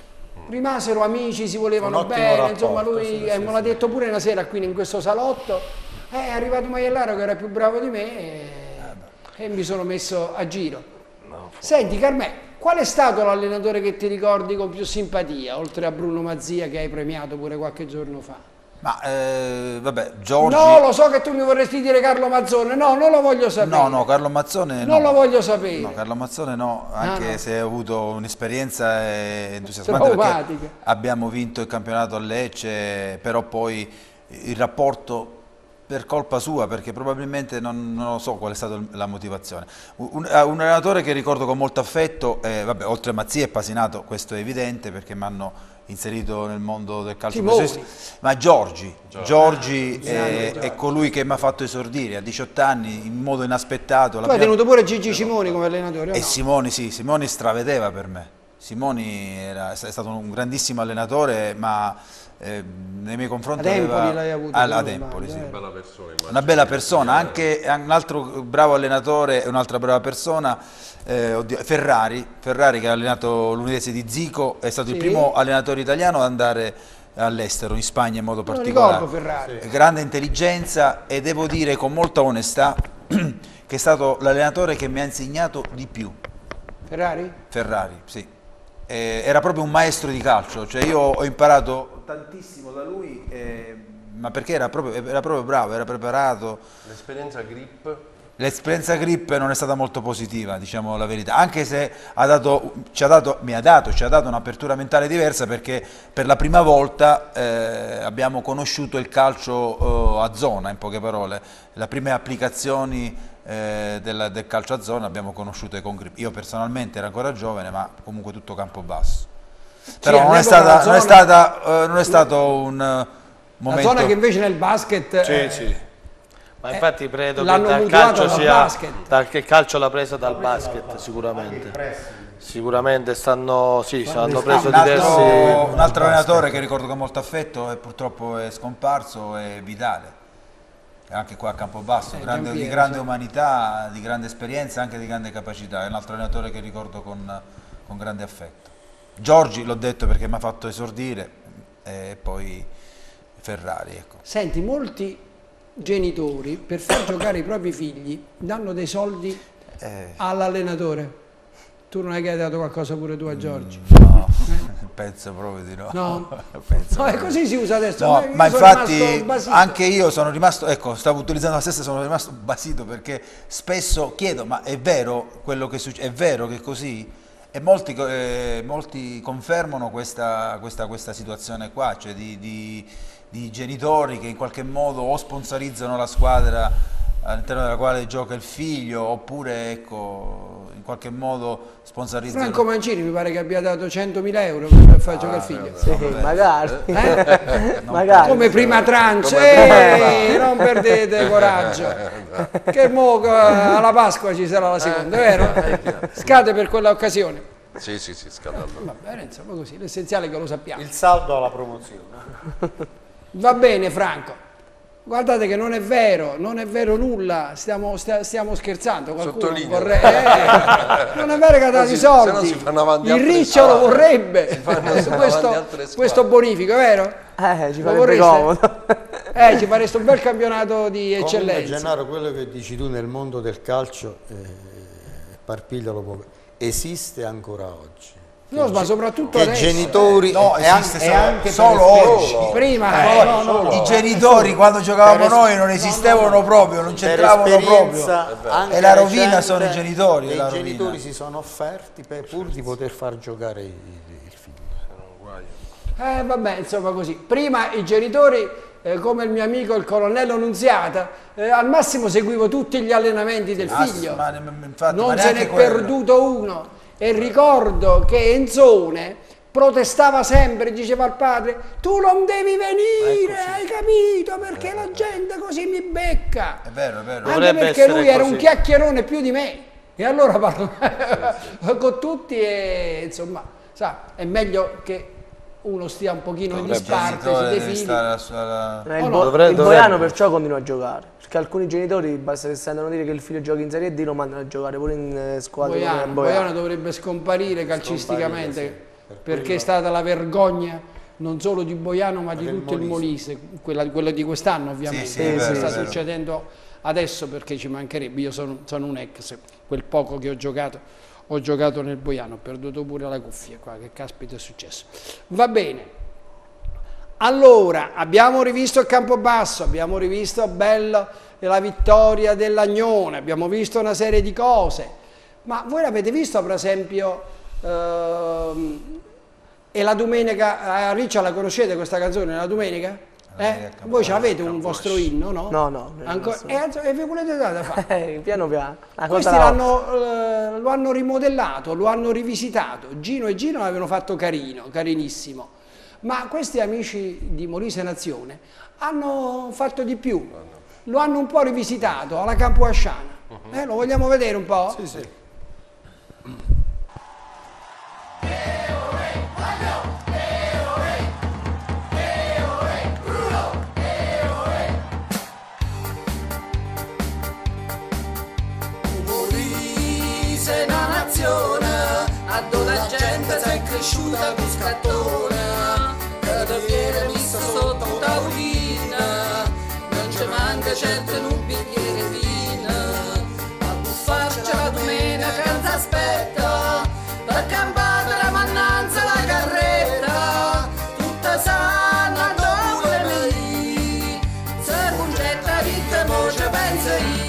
rimasero amici, si volevano Un ottimo bene, rapporto, insomma lui sì, eh, sì, me sì. l'ha detto pure una sera qui in questo salotto, eh, è arrivato Maiellaro che era più bravo di me e, e mi sono messo a giro. Senti Carmè, qual è stato l'allenatore che ti ricordi con più simpatia, oltre a Bruno Mazzia che hai premiato pure qualche giorno fa? Ma eh, vabbè, Giorgi... No, lo so che tu mi vorresti dire Carlo Mazzone, no, non lo voglio sapere. No, no, Carlo Mazzone no. Non lo voglio sapere. No, Carlo Mazzone no, anche Ah, no. se ho avuto un'esperienza eh, entusiasmante perché Traumatica. abbiamo vinto il campionato a Lecce, però poi il rapporto per colpa sua, perché probabilmente non, non lo so qual è stata la motivazione. Un, un allenatore che ricordo con molto affetto, eh, vabbè, oltre a Mazzia e Pasinato, questo è evidente perché mi hanno inserito nel mondo del calcio Simoni. professionistico, ma Giorgi, Giorgi Ah, è, Giorgi. è colui che mi ha fatto esordire a diciotto anni in modo inaspettato. Tu hai L'abbiamo- tenuto pure Gigi Simoni come allenatore, o e no? Simoni, sì, Simoni stravedeva per me. Simoni era, è stato un grandissimo allenatore, ma eh, nei miei confronti Ad Empoli aveva- l'hai avuto, Al- se ad non Empoli, sbaglio, sì. eh. Bella persona, immagino. Una bella persona, anche un altro bravo allenatore e un'altra brava persona, eh, oddio, Ferrari, Ferrari che ha allenato l'Udinese di Zico, è stato il Sì. primo allenatore italiano ad andare all'estero, in Spagna in modo Me lo particolare. ricordo Ferrari. Grande intelligenza, e devo dire con molta onestà che è stato l'allenatore che mi ha insegnato di più. Ferrari? Ferrari, sì. Eh, era proprio un maestro di calcio, cioè io ho imparato tantissimo da lui, eh, ma perché era proprio, era proprio bravo, era preparato. L'esperienza grip. L'esperienza grip non è stata molto positiva, diciamo la verità, anche se ha dato, ci ha dato, mi ha dato, ci ha dato un'apertura mentale diversa, perché per la prima volta eh, abbiamo conosciuto il calcio eh, a zona, in poche parole, le prime applicazioni eh, del, del calcio a zona abbiamo conosciute con grip. Io personalmente ero ancora giovane, ma comunque tutto Campobasso. Però Sì, non, è all'epoca stata, la non, è zona- stata, eh, non è stato un eh, momento... La zona che invece nel basket... Sì, eh, sì. Ma infatti credo che l'hanno dal mutuata calcio dal sia basket. dal che il calcio l'ha presa dal basket sicuramente. Sicuramente stanno sì, hanno preso un altro, diversi un altro allenatore che ricordo con molto affetto e purtroppo è scomparso è Vitale, anche qua a Campobasso, Eh, grande, di Giampiero, grande sì. umanità, di grande esperienza, anche di grande capacità, è un altro allenatore che ricordo con, con grande affetto. Giorgi l'ho detto perché mi ha fatto esordire, e poi Ferrari, ecco. Senti, molti genitori per far giocare i propri figli danno dei soldi Eh. all'allenatore. Tu non hai che hai dato qualcosa pure tu a Giorgi? No, penso proprio di no. No? Penso No, è proprio così si usa adesso. No, Io ma sono infatti rimasto basito. anche io sono rimasto, ecco, stavo utilizzando la stessa, sono rimasto basito perché spesso chiedo, ma è vero quello che succede, è vero che è così? E molti, eh, molti confermano questa, questa, questa situazione qua, cioè di, di, di genitori che in qualche modo o sponsorizzano la squadra all'interno della quale gioca il figlio, oppure ecco, in qualche modo sponsorizzano... Franco Mancini mi pare che abbia dato centomila euro per far giocare il figlio. Sì, magari. Eh? magari. Come prima tranche, Come eh, non perdete coraggio. Che mo eh, alla Pasqua ci sarà la seconda, vero? Scade per quella occasione. Sì, sì, sì, scandalo. Va bene, insomma così, l'essenziale è che lo sappiamo. Il saldo alla promozione. Va bene Franco. Guardate che non è vero, non è vero nulla, stiamo, stia- stiamo scherzando. Qualcuno Sottolineo. vorrebbe, eh, non è vero che ha dato i Così, se no soldi. si fanno avanti Il altre Riccio lo squadre. vorrebbe, Si fanno- si fanno questo, avanti altre squadre. questo bonifico, è vero? Eh, ci Lo farebbe vorreste? comodo. Eh, ci fareste un bel campionato di Comunque, eccellenza. Gennaro, quello che dici tu nel mondo del calcio, eh, parpiglialo poco, esiste ancora oggi. No, ma soprattutto Che adesso. genitori, No, e esiste anche, solo, e anche per solo esperienza. oggi. Prima, Eh, no, no, no. I genitori quando giocavamo Per es- noi non esistevano proprio, non Per c'entravano esperienza proprio. anche E la rovina recente, sono i genitori. e la I rovina. genitori si sono offerti per, pur di poter far giocare il, il figlio. Eh, vabbè, insomma così. Prima i genitori, eh, come il mio amico il colonnello Nunziata, eh, al massimo seguivo tutti gli allenamenti del Ah, figlio. ma- infatti, ma non se neanche n'è quello. perduto uno. E ricordo che Enzone protestava sempre, diceva al padre: tu non devi venire, hai capito, perché la gente così mi becca. È vero, è vero. Anche Dovrebbe perché essere lui era così. un chiacchierone più di me. E allora parlo con tutti e insomma, sa, è meglio che uno stia un pochino in disparte, si defini. Eh, il, Oh, Bo- no. il Dovrebbe- Boiano perciò continua a giocare, perché alcuni genitori basta che sentono dire che il figlio gioca in Serie D lo mandano a giocare pure in eh, squadre come Boiano, Boiano. Boiano dovrebbe scomparire calcisticamente, Scomparire, sì. perché è stata la vergogna non solo di Boiano ma di del tutto il Molise. Molise, quella, quella di quest'anno ovviamente. Sì, sì, è Quello vero, che sta è vero. succedendo adesso, perché ci mancherebbe, io sono, sono un ex, quel poco che ho giocato, ho giocato nel Boiano, ho perduto pure la cuffia qua, che caspita è successo. Va bene. Allora, abbiamo rivisto il Campobasso, abbiamo rivisto bello la vittoria dell'Agnone, abbiamo visto una serie di cose, ma voi l'avete visto per esempio, ehm, e la domenica, a Riccia la conoscete questa canzone, la domenica? Eh? Voi ce l'avete un vostro inno, no? No, no. Ancora, e, e vi volete dare da fare? Eh, piano piano. Una Questi cosa l'hanno, eh, lo hanno rimodellato, lo hanno rivisitato. Gino e Gino l'avevano fatto carino, carinissimo. Ma questi amici di Molise Nazione hanno fatto di più. Lo hanno un po' rivisitato alla Campoasciana. Eh, lo vogliamo vedere un po'? Sì, sì. Molise è una nazione, a dove la gente si è cresciuta con scattone, che da viene vista sotto un tavolino, non ci manca certo in un bicchiere vino, a buffarci la domenica che ci aspetta, per campare la mannanza la carretta, tutta sana dove lì, se concetta vita mo ci pensa io.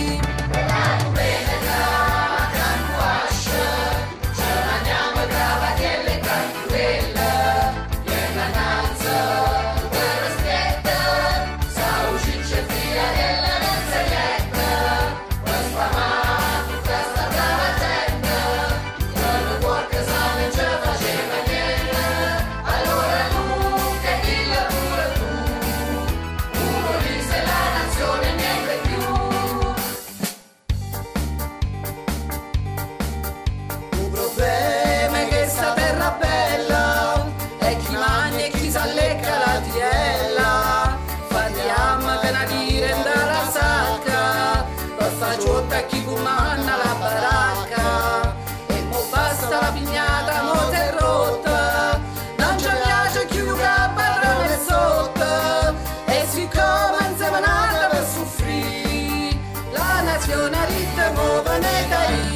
Chi comanda la baracca e mo basta la pignata, mo si è rotta, non ci piace più che padrone sotto, e siccome non siamo nati per soffrire, la nazione a ritmo ne dai.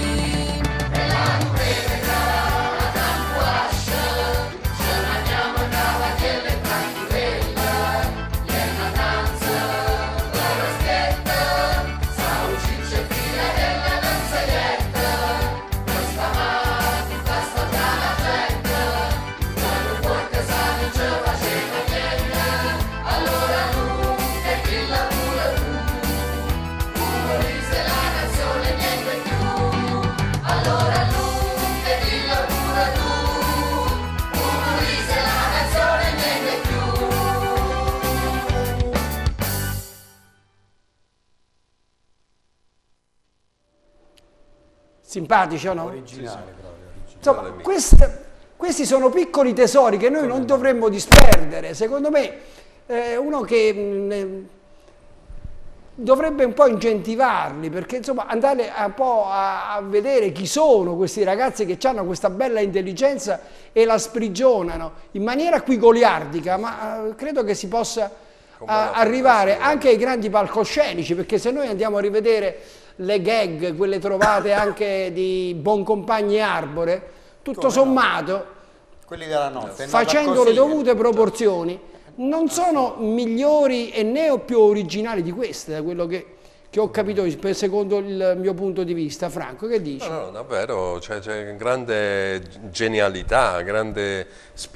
Simpatici o no? Originale proprio. Insomma, queste- questi sono piccoli tesori che noi non dovremmo disperdere. Secondo me, eh, uno che mh, eh, dovrebbe un po' incentivarli, perché insomma andare un po' a, a vedere chi sono questi ragazzi che hanno questa bella intelligenza e la sprigionano in maniera qui goliardica, ma eh, credo che si possa a- arrivare anche ai grandi palcoscenici, perché se noi andiamo a rivedere le gag, quelle trovate anche di Boncompagni Arbore, tutto Come sommato, Quelli della notte. è nata facendo così, le dovute proporzioni, non sono migliori e né più originali di queste, da quello che, che ho capito secondo il mio punto di vista. Franco, che dici? No, no, davvero, c'è, c'è grande genialità, grande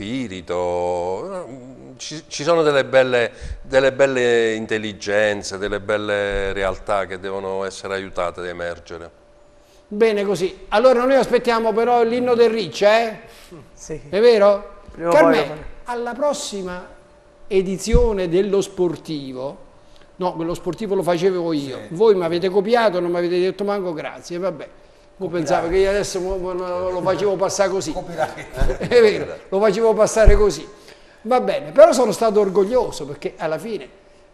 spirito, ci, ci sono delle belle, delle belle intelligenze, delle belle realtà che devono essere aiutate ad emergere. Bene così, allora noi aspettiamo però l'inno del Ricci, eh? Sì. È vero? Prima Carmelo, poi... alla prossima edizione dello sportivo, no, quello sportivo lo facevo io, sì. Voi mi avete copiato, non mi avete detto manco grazie, vabbè. Io pensavo che io adesso lo facevo passare così, è vero, lo facevo passare così, va bene, però sono stato orgoglioso perché alla fine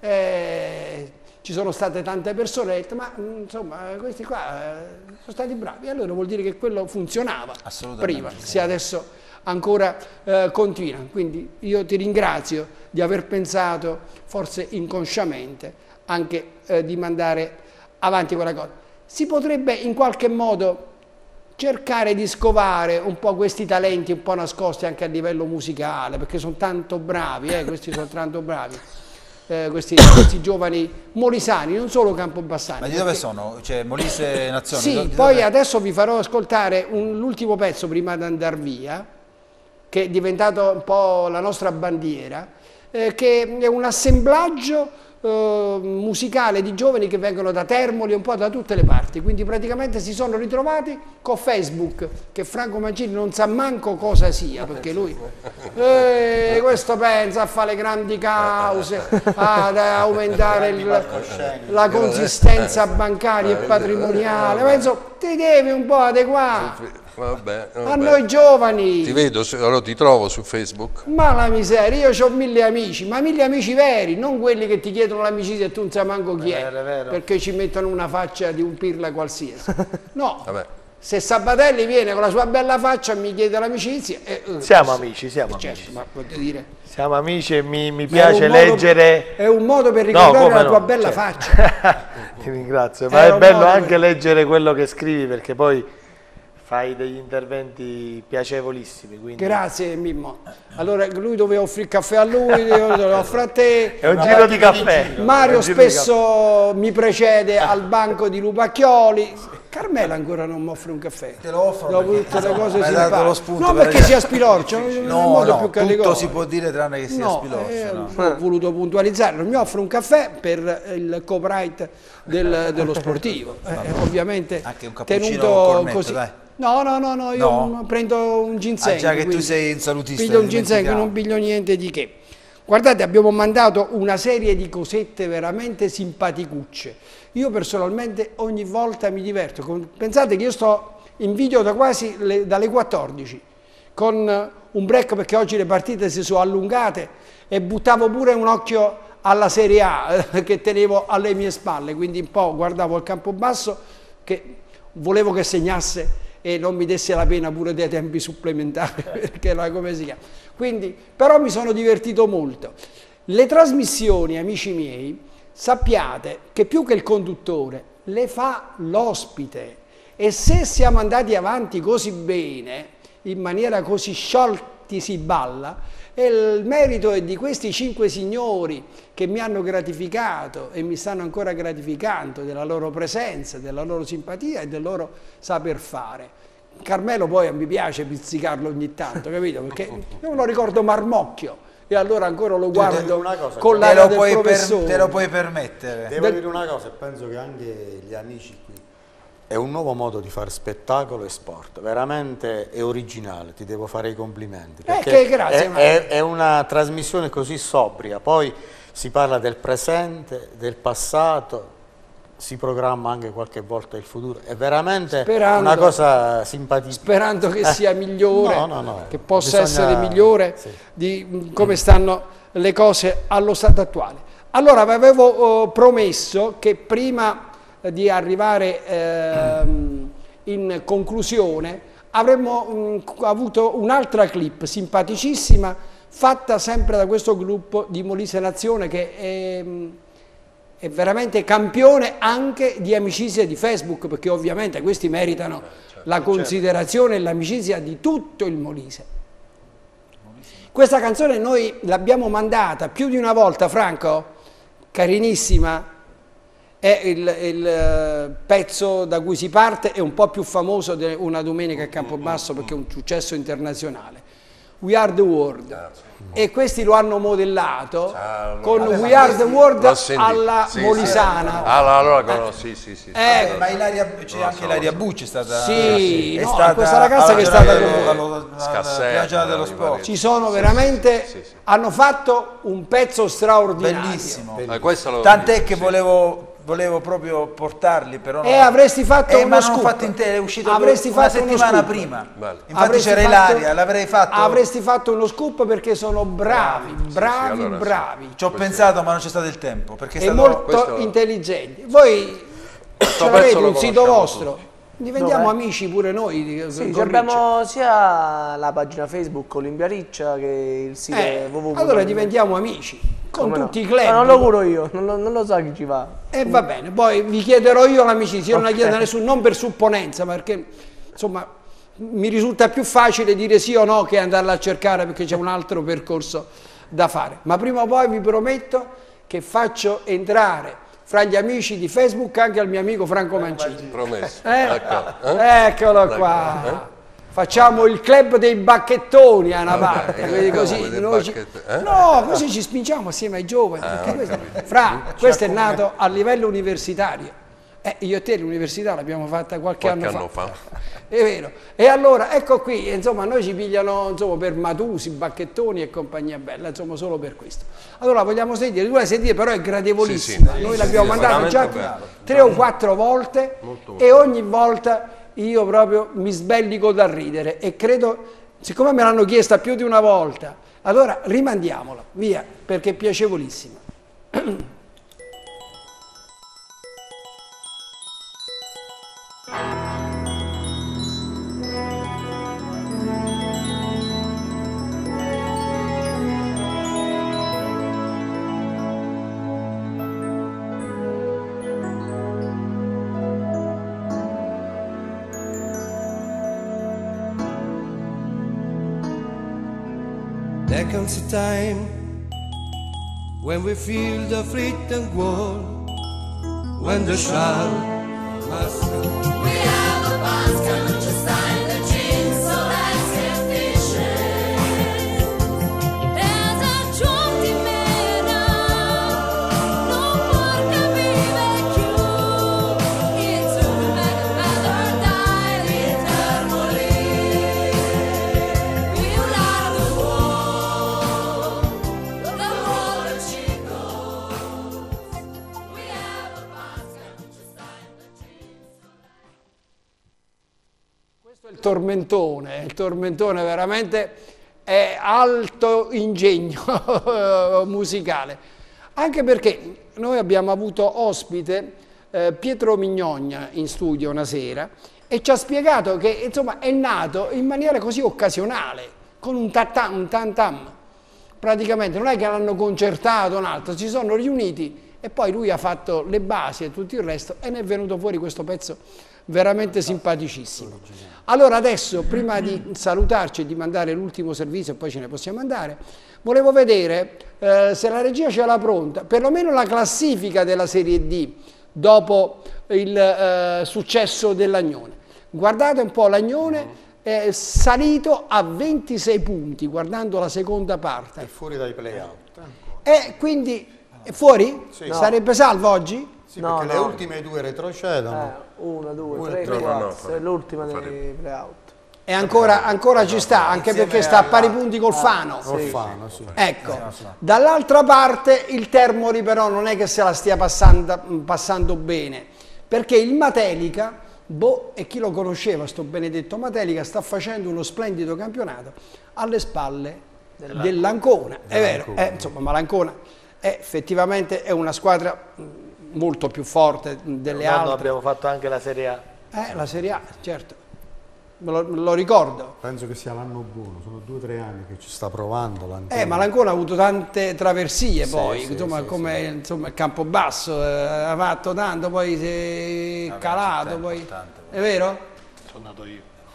eh, ci sono state tante persone che hanno detto, ma insomma questi qua eh, sono stati bravi, allora vuol dire che quello funzionava prima, sì. se adesso ancora eh, continua, quindi io ti ringrazio di aver pensato, forse inconsciamente, anche eh, di mandare avanti quella cosa. Si potrebbe in qualche modo cercare di scovare un po' questi talenti un po' nascosti anche a livello musicale, perché sono tanto bravi, eh, questi sono tanto bravi. Eh, questi, questi giovani molisani, non solo campobassani. Ma di dove sono? Cioè Molise Nazione? Sì, di poi dove... adesso vi farò ascoltare l'ultimo pezzo prima di andare via, che è diventato un po' la nostra bandiera, eh, che è un assemblaggio eh, musicale di giovani che vengono da Termoli, un po' da tutte le parti, quindi praticamente si sono ritrovati con Facebook, che Franco Mancini non sa manco cosa sia, perché lui eh, questo pensa a fare le grandi cause, ad aumentare il, la consistenza bancaria e patrimoniale, penso ti devi un po' adeguare. Vabbè, vabbè. A noi giovani. Ti vedo, allora ti trovo su Facebook. Ma la miseria, io ho mille amici, ma mille amici veri, non quelli che ti chiedono l'amicizia e tu non sai manco chi è, vero, vero. perché ci mettono una faccia di un pirla qualsiasi. No, Vabbè. se Sabatelli viene con la sua bella faccia e mi chiede l'amicizia... Eh, siamo amici, siamo certo, amici. ma voglio dire... Siamo amici e mi, mi Ma piace è un modo- leggere... È un modo per ricordare No, la come tua no, bella cioè. faccia. Ti ringrazio, È ma è un bello modo anche per- leggere quello che scrivi, perché poi fai degli interventi piacevolissimi. Quindi... Grazie Mimmo. Allora lui doveva offrire il caffè a lui, io lo offro a te. È un giro di caffè. Mario È un giro di spesso mi precede al banco di Lupacchioli. Carmela ancora non mi offre un caffè. Te lo offro dopo perché- tutte le cose Mi hai si dato fa. lo spunto No, per- perché sia spilorcio, è un No, modo no, più tutto categorico. si può dire tranne che sia No, spilorcio. eh, no. ho voluto puntualizzare, non mi offre un caffè per il copyright del- dello sportivo. Eh, ovviamente Anche un cappuccino tenuto con cornetto, così. dai. No, no, no, no, io No? prendo un ginseng. Ah, già che tu quindi sei un salutista, Piglio un ne ginseng, dimentichiamo. non piglio niente di che. Guardate, abbiamo mandato una serie di cosette veramente simpaticucce. Io personalmente ogni volta mi diverto. Con- Pensate che io sto in video da quasi le- dalle quattordici, con un break perché oggi le partite si sono allungate e buttavo pure un occhio alla Serie A eh, che tenevo alle mie spalle, quindi un po' guardavo il Campobasso che volevo che segnasse e non mi desse la pena pure dei tempi supplementari, perché era come si chiama. Quindi, però mi sono divertito molto. Le trasmissioni, amici miei, sappiate che più che il conduttore le fa l'ospite, e se siamo andati avanti così bene, in maniera così sciolti si balla, e il merito è di questi cinque signori che mi hanno gratificato e mi stanno ancora gratificando della loro presenza, della loro simpatia e del loro saper fare. Carmelo poi mi piace pizzicarlo ogni tanto, capito? Perché io me lo ricordo marmocchio e allora ancora lo guardo una cosa, con te l'aria lo del puoi per- professore. te lo puoi permettere. Devo Del- dire una cosa, e penso che anche gli amici qui, è un nuovo modo di fare spettacolo e sport, veramente è originale, ti devo fare i complimenti. perché che grazie, è, Mario. è- è una trasmissione così sobria, poi si parla del presente, del passato, si programma anche qualche volta il futuro, è veramente Sperando- una cosa simpatica. Sperando che sia migliore, no, no, no. che possa Bisogna- essere migliore sì. di mh, come stanno le cose allo stato attuale. Allora, vi avevo eh, promesso che prima eh, di arrivare ehm, in conclusione avremmo mh, avuto un'altra clip simpaticissima fatta sempre da questo gruppo di Molise Nazione che è, mh, è veramente campione anche di amicizia di Facebook, perché ovviamente questi meritano la considerazione e l'amicizia di tutto il Molise. Questa canzone noi l'abbiamo mandata più di una volta, Franco, carinissima, è il, il pezzo da cui si parte, è un po' più famoso di Una domenica a Campobasso perché è un successo internazionale. We Are the World. E questi lo hanno modellato ah, con allora, We Are the World alla sì, Molisana. Sì. Allora, allora no, sì, sì, sì. Eh, eh, ma Ilaria, c'è anche so, Ilaria Bucci, è stata, sì, è no, stata questa ragazza che è stata con Scarsella dello sport. Ci sono veramente, sì, sì, sì. hanno fatto un pezzo straordinario. Bellissimo. Bellissimo. Tant'è che sì. volevo volevo proprio portarli, però e eh, avresti fatto eh, uno ma scoop. Non ho fatto in te, è uscito avresti una fatto settimana uno prima. Bello. Infatti c'era Ilaria, l'avrei fatto. Avresti fatto uno scoop perché sono bravi, bravi, sì, sì, allora, bravi. Ci ho pensato, ma non c'è stato il tempo, perché è, è stato molto questo... intelligenti. Voi ce l'avete un sito vostro? Tutti. Diventiamo Dove? amici pure noi. Sì, abbiamo sia la pagina Facebook Olimpia Riccia che il sito eh, w w w. Allora diventiamo amici con Come tutti no? i club. Ma non lo curo io, non lo, non lo so chi ci va. E eh, va bene, poi vi chiederò io l'amicizia, io non okay. la chiedo a nessuno, non per supponenza, perché insomma mi risulta più facile dire sì o no che andarla a cercare perché c'è un altro percorso da fare. Ma prima o poi vi prometto che faccio entrare fra gli amici di Facebook anche al mio amico Franco Mancini. Promesso. Eh? Eh? Eccolo qua. Eh? Facciamo il club dei bacchettoni a una okay, parte, quindi così, noi ci... eh? no, così ci spingiamo assieme ai giovani. Ah, questo... Fra, questo è nato a livello universitario. Eh, io e te l'università l'abbiamo fatta qualche, qualche anno, anno fa. fa. È vero. E allora, ecco qui, insomma, noi ci pigliano insomma, per Matusi, Bacchettoni e compagnia bella, insomma, solo per questo. Allora, vogliamo sentire, tu la sentire, però è gradevolissima. Sì, sì, noi sì, l'abbiamo sì, mandata già bello. tre o quattro volte molto, e ogni volta io proprio mi sbellico da ridere e credo, siccome me l'hanno chiesta più di una volta, allora rimandiamola, via, perché è piacevolissima. There comes a time when we feel the freedom wall, when the shout must come. We have a bus, come to sign the jeans, so let's get fishing. There's a drum di mena, non porca vive più. It's a better die eternally. We are the wall, the wall that she goes. We have a bus, come to sign the jeans. Questo è il tormentone, il tormentone veramente è alto ingegno musicale, anche perché noi abbiamo avuto ospite eh, Pietro Mignogna in studio una sera e ci ha spiegato che insomma è nato in maniera così occasionale, con un tatam, un tantam, praticamente non è che l'hanno concertato un altro, si sono riuniti e poi lui ha fatto le basi e tutto il resto e ne è venuto fuori questo pezzo veramente simpaticissimo. Allora adesso, prima di salutarci e di mandare l'ultimo servizio, e poi ce ne possiamo andare, volevo vedere eh, se la regia ce l'ha pronta, perlomeno la classifica della Serie D dopo il eh, successo dell'Agnone. Guardate un po', l'Agnone è salito a ventisei punti, guardando la seconda parte. È fuori dai play-out. E quindi, è fuori? Sì. No. Sarebbe salvo oggi? Sì, no, perché no. le ultime due retrocedono. Eh, uno, due, Uno, tre, tre, quattro, no, è l'ultima dei farebbe. play-out. E ancora, ancora ci sta, anche perché sta a pari punti col Fano. Col Fano, sì. Ecco, dall'altra parte il Termoli però non è che se la stia passando, passando bene, perché il Matelica, boh, e chi lo conosceva, sto benedetto Matelica, sta facendo uno splendido campionato alle spalle dell'Ancona. È vero, eh, insomma, ma l'Ancona è, effettivamente è una squadra molto più forte delle altre. Abbiamo fatto anche la Serie A. Eh, la Serie A, certo. Me lo, me lo ricordo. Penso che sia l'anno buono, sono due o tre anni che ci sta provando l'Ancona. Eh, ma l'Ancona ha avuto tante traversie sì, poi, sì, insomma, sì, come sì. Insomma, il Campobasso, eh, ha fatto tanto, poi si è Vabbè, calato, poi... È vero? Sono nato io.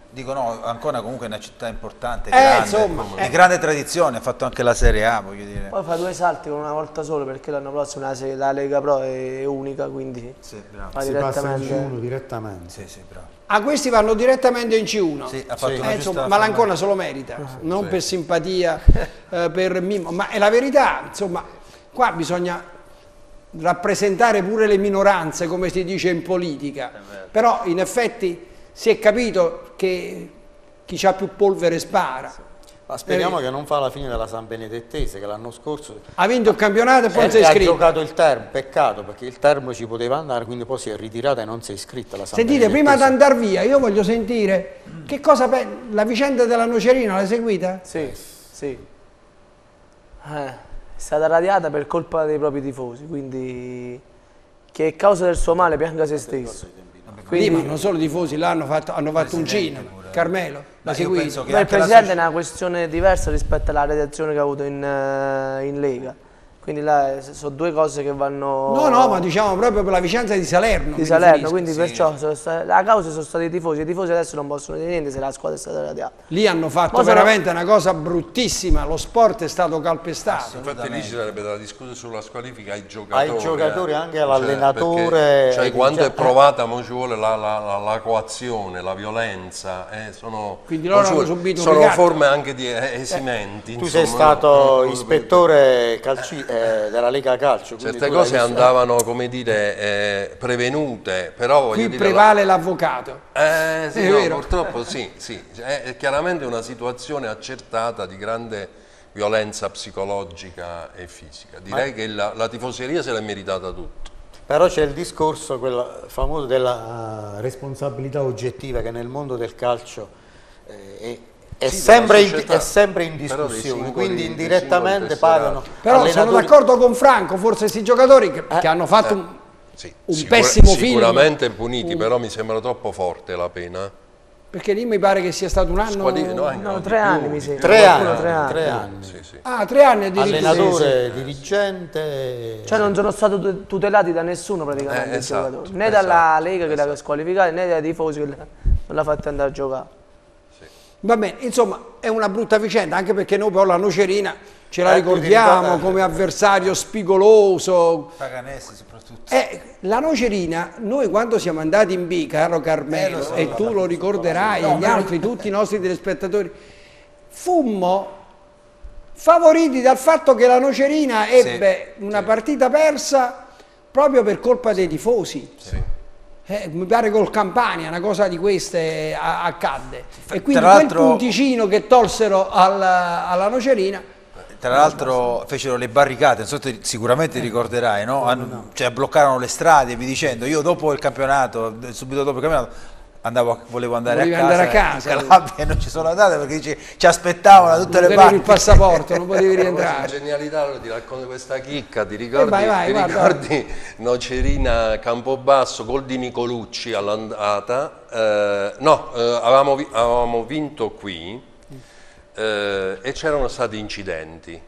Dico no, Ancona comunque è una città importante, Eh, grande, insomma, di eh. grande tradizione, ha fatto anche la Serie A, voglio dire. Poi fa due salti con una volta solo perché l'anno prossimo la, se- la Lega Pro è unica, quindi Sì, bravo. va Si passa in C direttamente. uno direttamente. Sì, sì, bravo. Ah, questi vanno direttamente in C uno. Sì, ha fatto Eh, una insomma, giusta ma l'Ancona se lo merita, non per simpatia, eh, per mimo, ma è la verità, insomma, qua bisogna rappresentare pure le minoranze, come si dice in politica, però in effetti si è capito che chi ha più polvere spara. Ma speriamo Eh, che non fa la fine della San Benedettese, che l'anno scorso Ha vinto il campionato e poi non si è eh, ha iscritto. giocato il Termo, peccato perché il Termo ci poteva andare, quindi poi si è ritirata e non si è iscritta alla San Sentite, Benedettese. prima di andare via, io voglio sentire che cosa pe- la vicenda della Nocerina, l'hai seguita? Sì, sì. Eh, è stata radiata per colpa dei propri tifosi, quindi che è causa del suo male pianga se stesso. Quindi, Quindi, non solo i tifosi, là hanno fatto, hanno fatto un cinema. Carmelo, l'ha seguito? ma il presidente è una questione diversa rispetto alla radiazione che ha avuto in, eh, in Lega. Quindi là eh, sono due cose che vanno... No, no, ma diciamo proprio per la vicenda di Salerno. di mi Salerno, riferisco. quindi perciò sono sta- la causa sono stati i tifosi, i tifosi adesso non possono dire niente se la squadra è stata radiata. Lì hanno fatto Ma sono- veramente una cosa bruttissima, lo sport è stato calpestato. Infatti lì ci sarebbe da discutere sulla squalifica ai giocatori. Ai giocatori, eh. anche all'allenatore, perché, Cioè, ai quando è dirigenti. provata, mo ci vuole la, la, la, la coazione, la violenza, eh, sono, Quindi loro mo ci hanno vuole- subito un sono ricatto. forme anche di eh, esimenti. Tu insomma, sei stato no? ispettore calci- eh, della Lega Calcio. quindi Certe tu l'hai cose visto. andavano, come dire, eh, prevenute, però voglio Qui dire, prevale l'avvocato. la- eh, sì, È no, vero. purtroppo sì, sì, è, è chiaramente una situazione accertata di grande violenza psicologica e fisica. Direi Ma- che la, la tifoseria se l'è meritata tutta. Però c'è il discorso quella famoso della eh, responsabilità oggettiva che nel mondo del calcio eh, è, è Sì, sempre, della in, società. è sempre in Però dei discussione, singoli- quindi dei indirettamente singoli pagano Però sono allenatori- d'accordo con Franco, forse questi giocatori che, che hanno fatto un, Sì, un sicura- pessimo film. Sicuramente puniti, Un- però mi sembra troppo forte la pena. Perché lì mi pare che sia stato un anno... Squadri- no, No, no, di tre più, anni di mi più. sembra. tre Qualcuno anni, tre anni. tre anni. Sì, sì. Ah, tre anni addirittura. allenatore, dirigente. Cioè non sono stati tu- tutelati da nessuno praticamente Eh, i esatto, giocatori, né dalla esatto, Lega che l'ha squalificata né dai tifosi che l'ha- non l'ha fatto andare a giocare. Va bene, insomma, è una brutta vicenda, anche perché noi poi la Nocerina ce la Eh, ricordiamo ricorda- come avversario spigoloso. Paganese soprattutto. Eh, la Nocerina, noi quando siamo andati in B, caro Carmelo, Eh, lo so, e lo tu so. lo ricorderai, No, e gli ma- altri, tutti i nostri telespettatori, fummo favoriti dal fatto che la Nocerina ebbe una partita persa proprio per colpa dei tifosi. Eh, mi pare col Campania, una cosa di queste a- accadde. E quindi Tra quel l'altro- punticino che tolsero alla, alla Nocerina, Tra l'altro fecero le barricate, non so se sicuramente ricorderai, no? Hanno- Cioè bloccarono le strade, vi dicendo, io dopo il campionato, subito dopo il campionato, andavo a- volevo andare Volevi a casa, andare a casa. in Calabria e non ci sono andate perché dice, ci aspettavano da tutte non le tenevi il parti. passaporto, non potevi La rientrare. genialità, allora ti racconto questa chicca, ti ricordi, Eh, vai, vai, ti guarda. ricordi Nocerina Campobasso, gol di Nicolucci all'andata, eh, no, eh, avevamo, vi- avevamo vinto qui eh, e c'erano stati incidenti.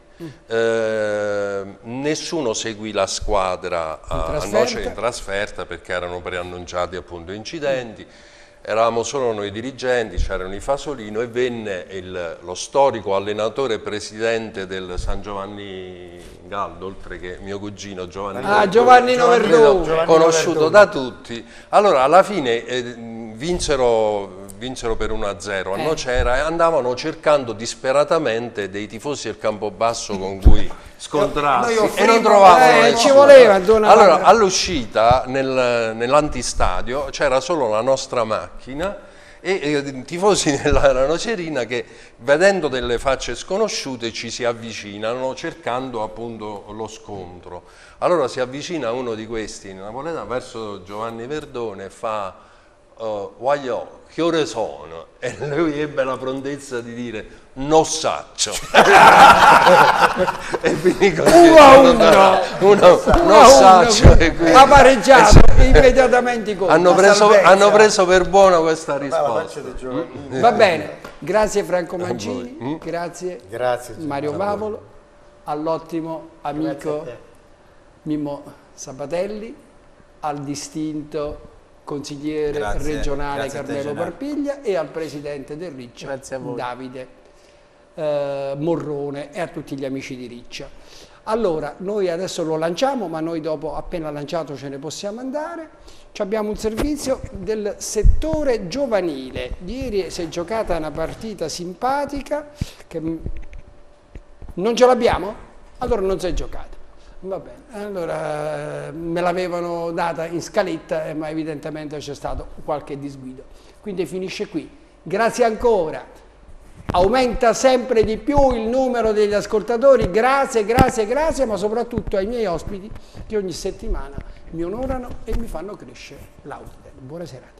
Eh, nessuno seguì la squadra a, a trasferta. Noce in trasferta perché erano preannunciati appunto incidenti. Eravamo solo noi dirigenti, c'erano i Fasolino e venne il- lo storico allenatore e presidente del San Giovanni Galdo, oltre che mio cugino Giovanni Ah, Verdone, Giovannino Verdone. Verdone, conosciuto da tutti. Allora alla fine eh, vinsero, vinsero per uno a zero a Eh. Nocera e andavano cercando disperatamente dei tifosi del Campobasso con cui scontrarsi Noi e non offrivamo- trovavano Eh, nessuno. ci voleva, zona Allora Padre. all'uscita nel, nell'antistadio c'era solo la nostra macchina e i tifosi della della Nocerina che vedendo delle facce sconosciute ci si avvicinano cercando appunto lo scontro. Allora si avvicina uno di questi napoletano verso Giovanni Verdone e fa uh, Guagliò, che ore sono? E lui ebbe la prontezza di dire non saccio. E finì così. Uno a uno. uno, Uno a non uno, saccio. e quindi- ha pareggiato immediatamente i conti. hanno preso, hanno preso per buona questa La risposta. faccia dei giocatori. Va bene, grazie Franco Mancini, Mm. grazie Grazie. Mario Vavolo, all'ottimo amico Mimmo Sabatelli, al distinto consigliere Grazie, regionale grazie a te, Carmelo Gennaro. Parpiglia, e al presidente del Riccia Grazie a voi. Davide eh, Morrone, e a tutti gli amici di Riccia. Allora, noi adesso lo lanciamo, ma noi dopo, appena lanciato, ce ne possiamo andare. Ci abbiamo un servizio del settore giovanile. Ieri si è giocata una partita simpatica, che non ce l'abbiamo? Allora non si è giocata. Va bene, allora eh, me l'avevano data in scaletta, eh, ma evidentemente c'è stato qualche disguido. Quindi finisce qui. Grazie ancora. Aumenta sempre di più il numero degli ascoltatori, grazie, grazie, grazie, ma soprattutto ai miei ospiti che ogni settimana mi onorano e mi fanno crescere l'Auditel. Buona serata.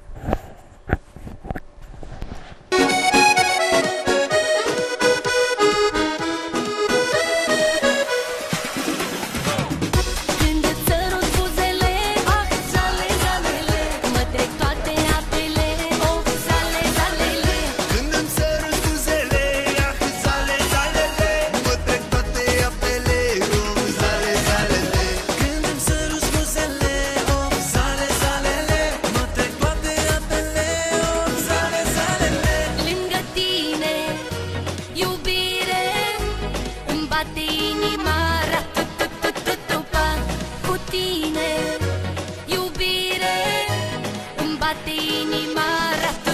Când îți sărut buzele, ah, zale, zalele, mă trec toate apele, oh, zale, zalele. Când îmi sărut buzele, ah, zale, zalele, mă trec toate apele, oh, zale, zalele. Când îmi sărut buzele, oh, zale, zalele, mă trec toate apele, oh, zale, zalele. Lângă tine, iubire, îmi bate inima, ra-tu-tu-tu-tu-tu-pa. Cu tine, iubire, îmi bate inima, ra-tu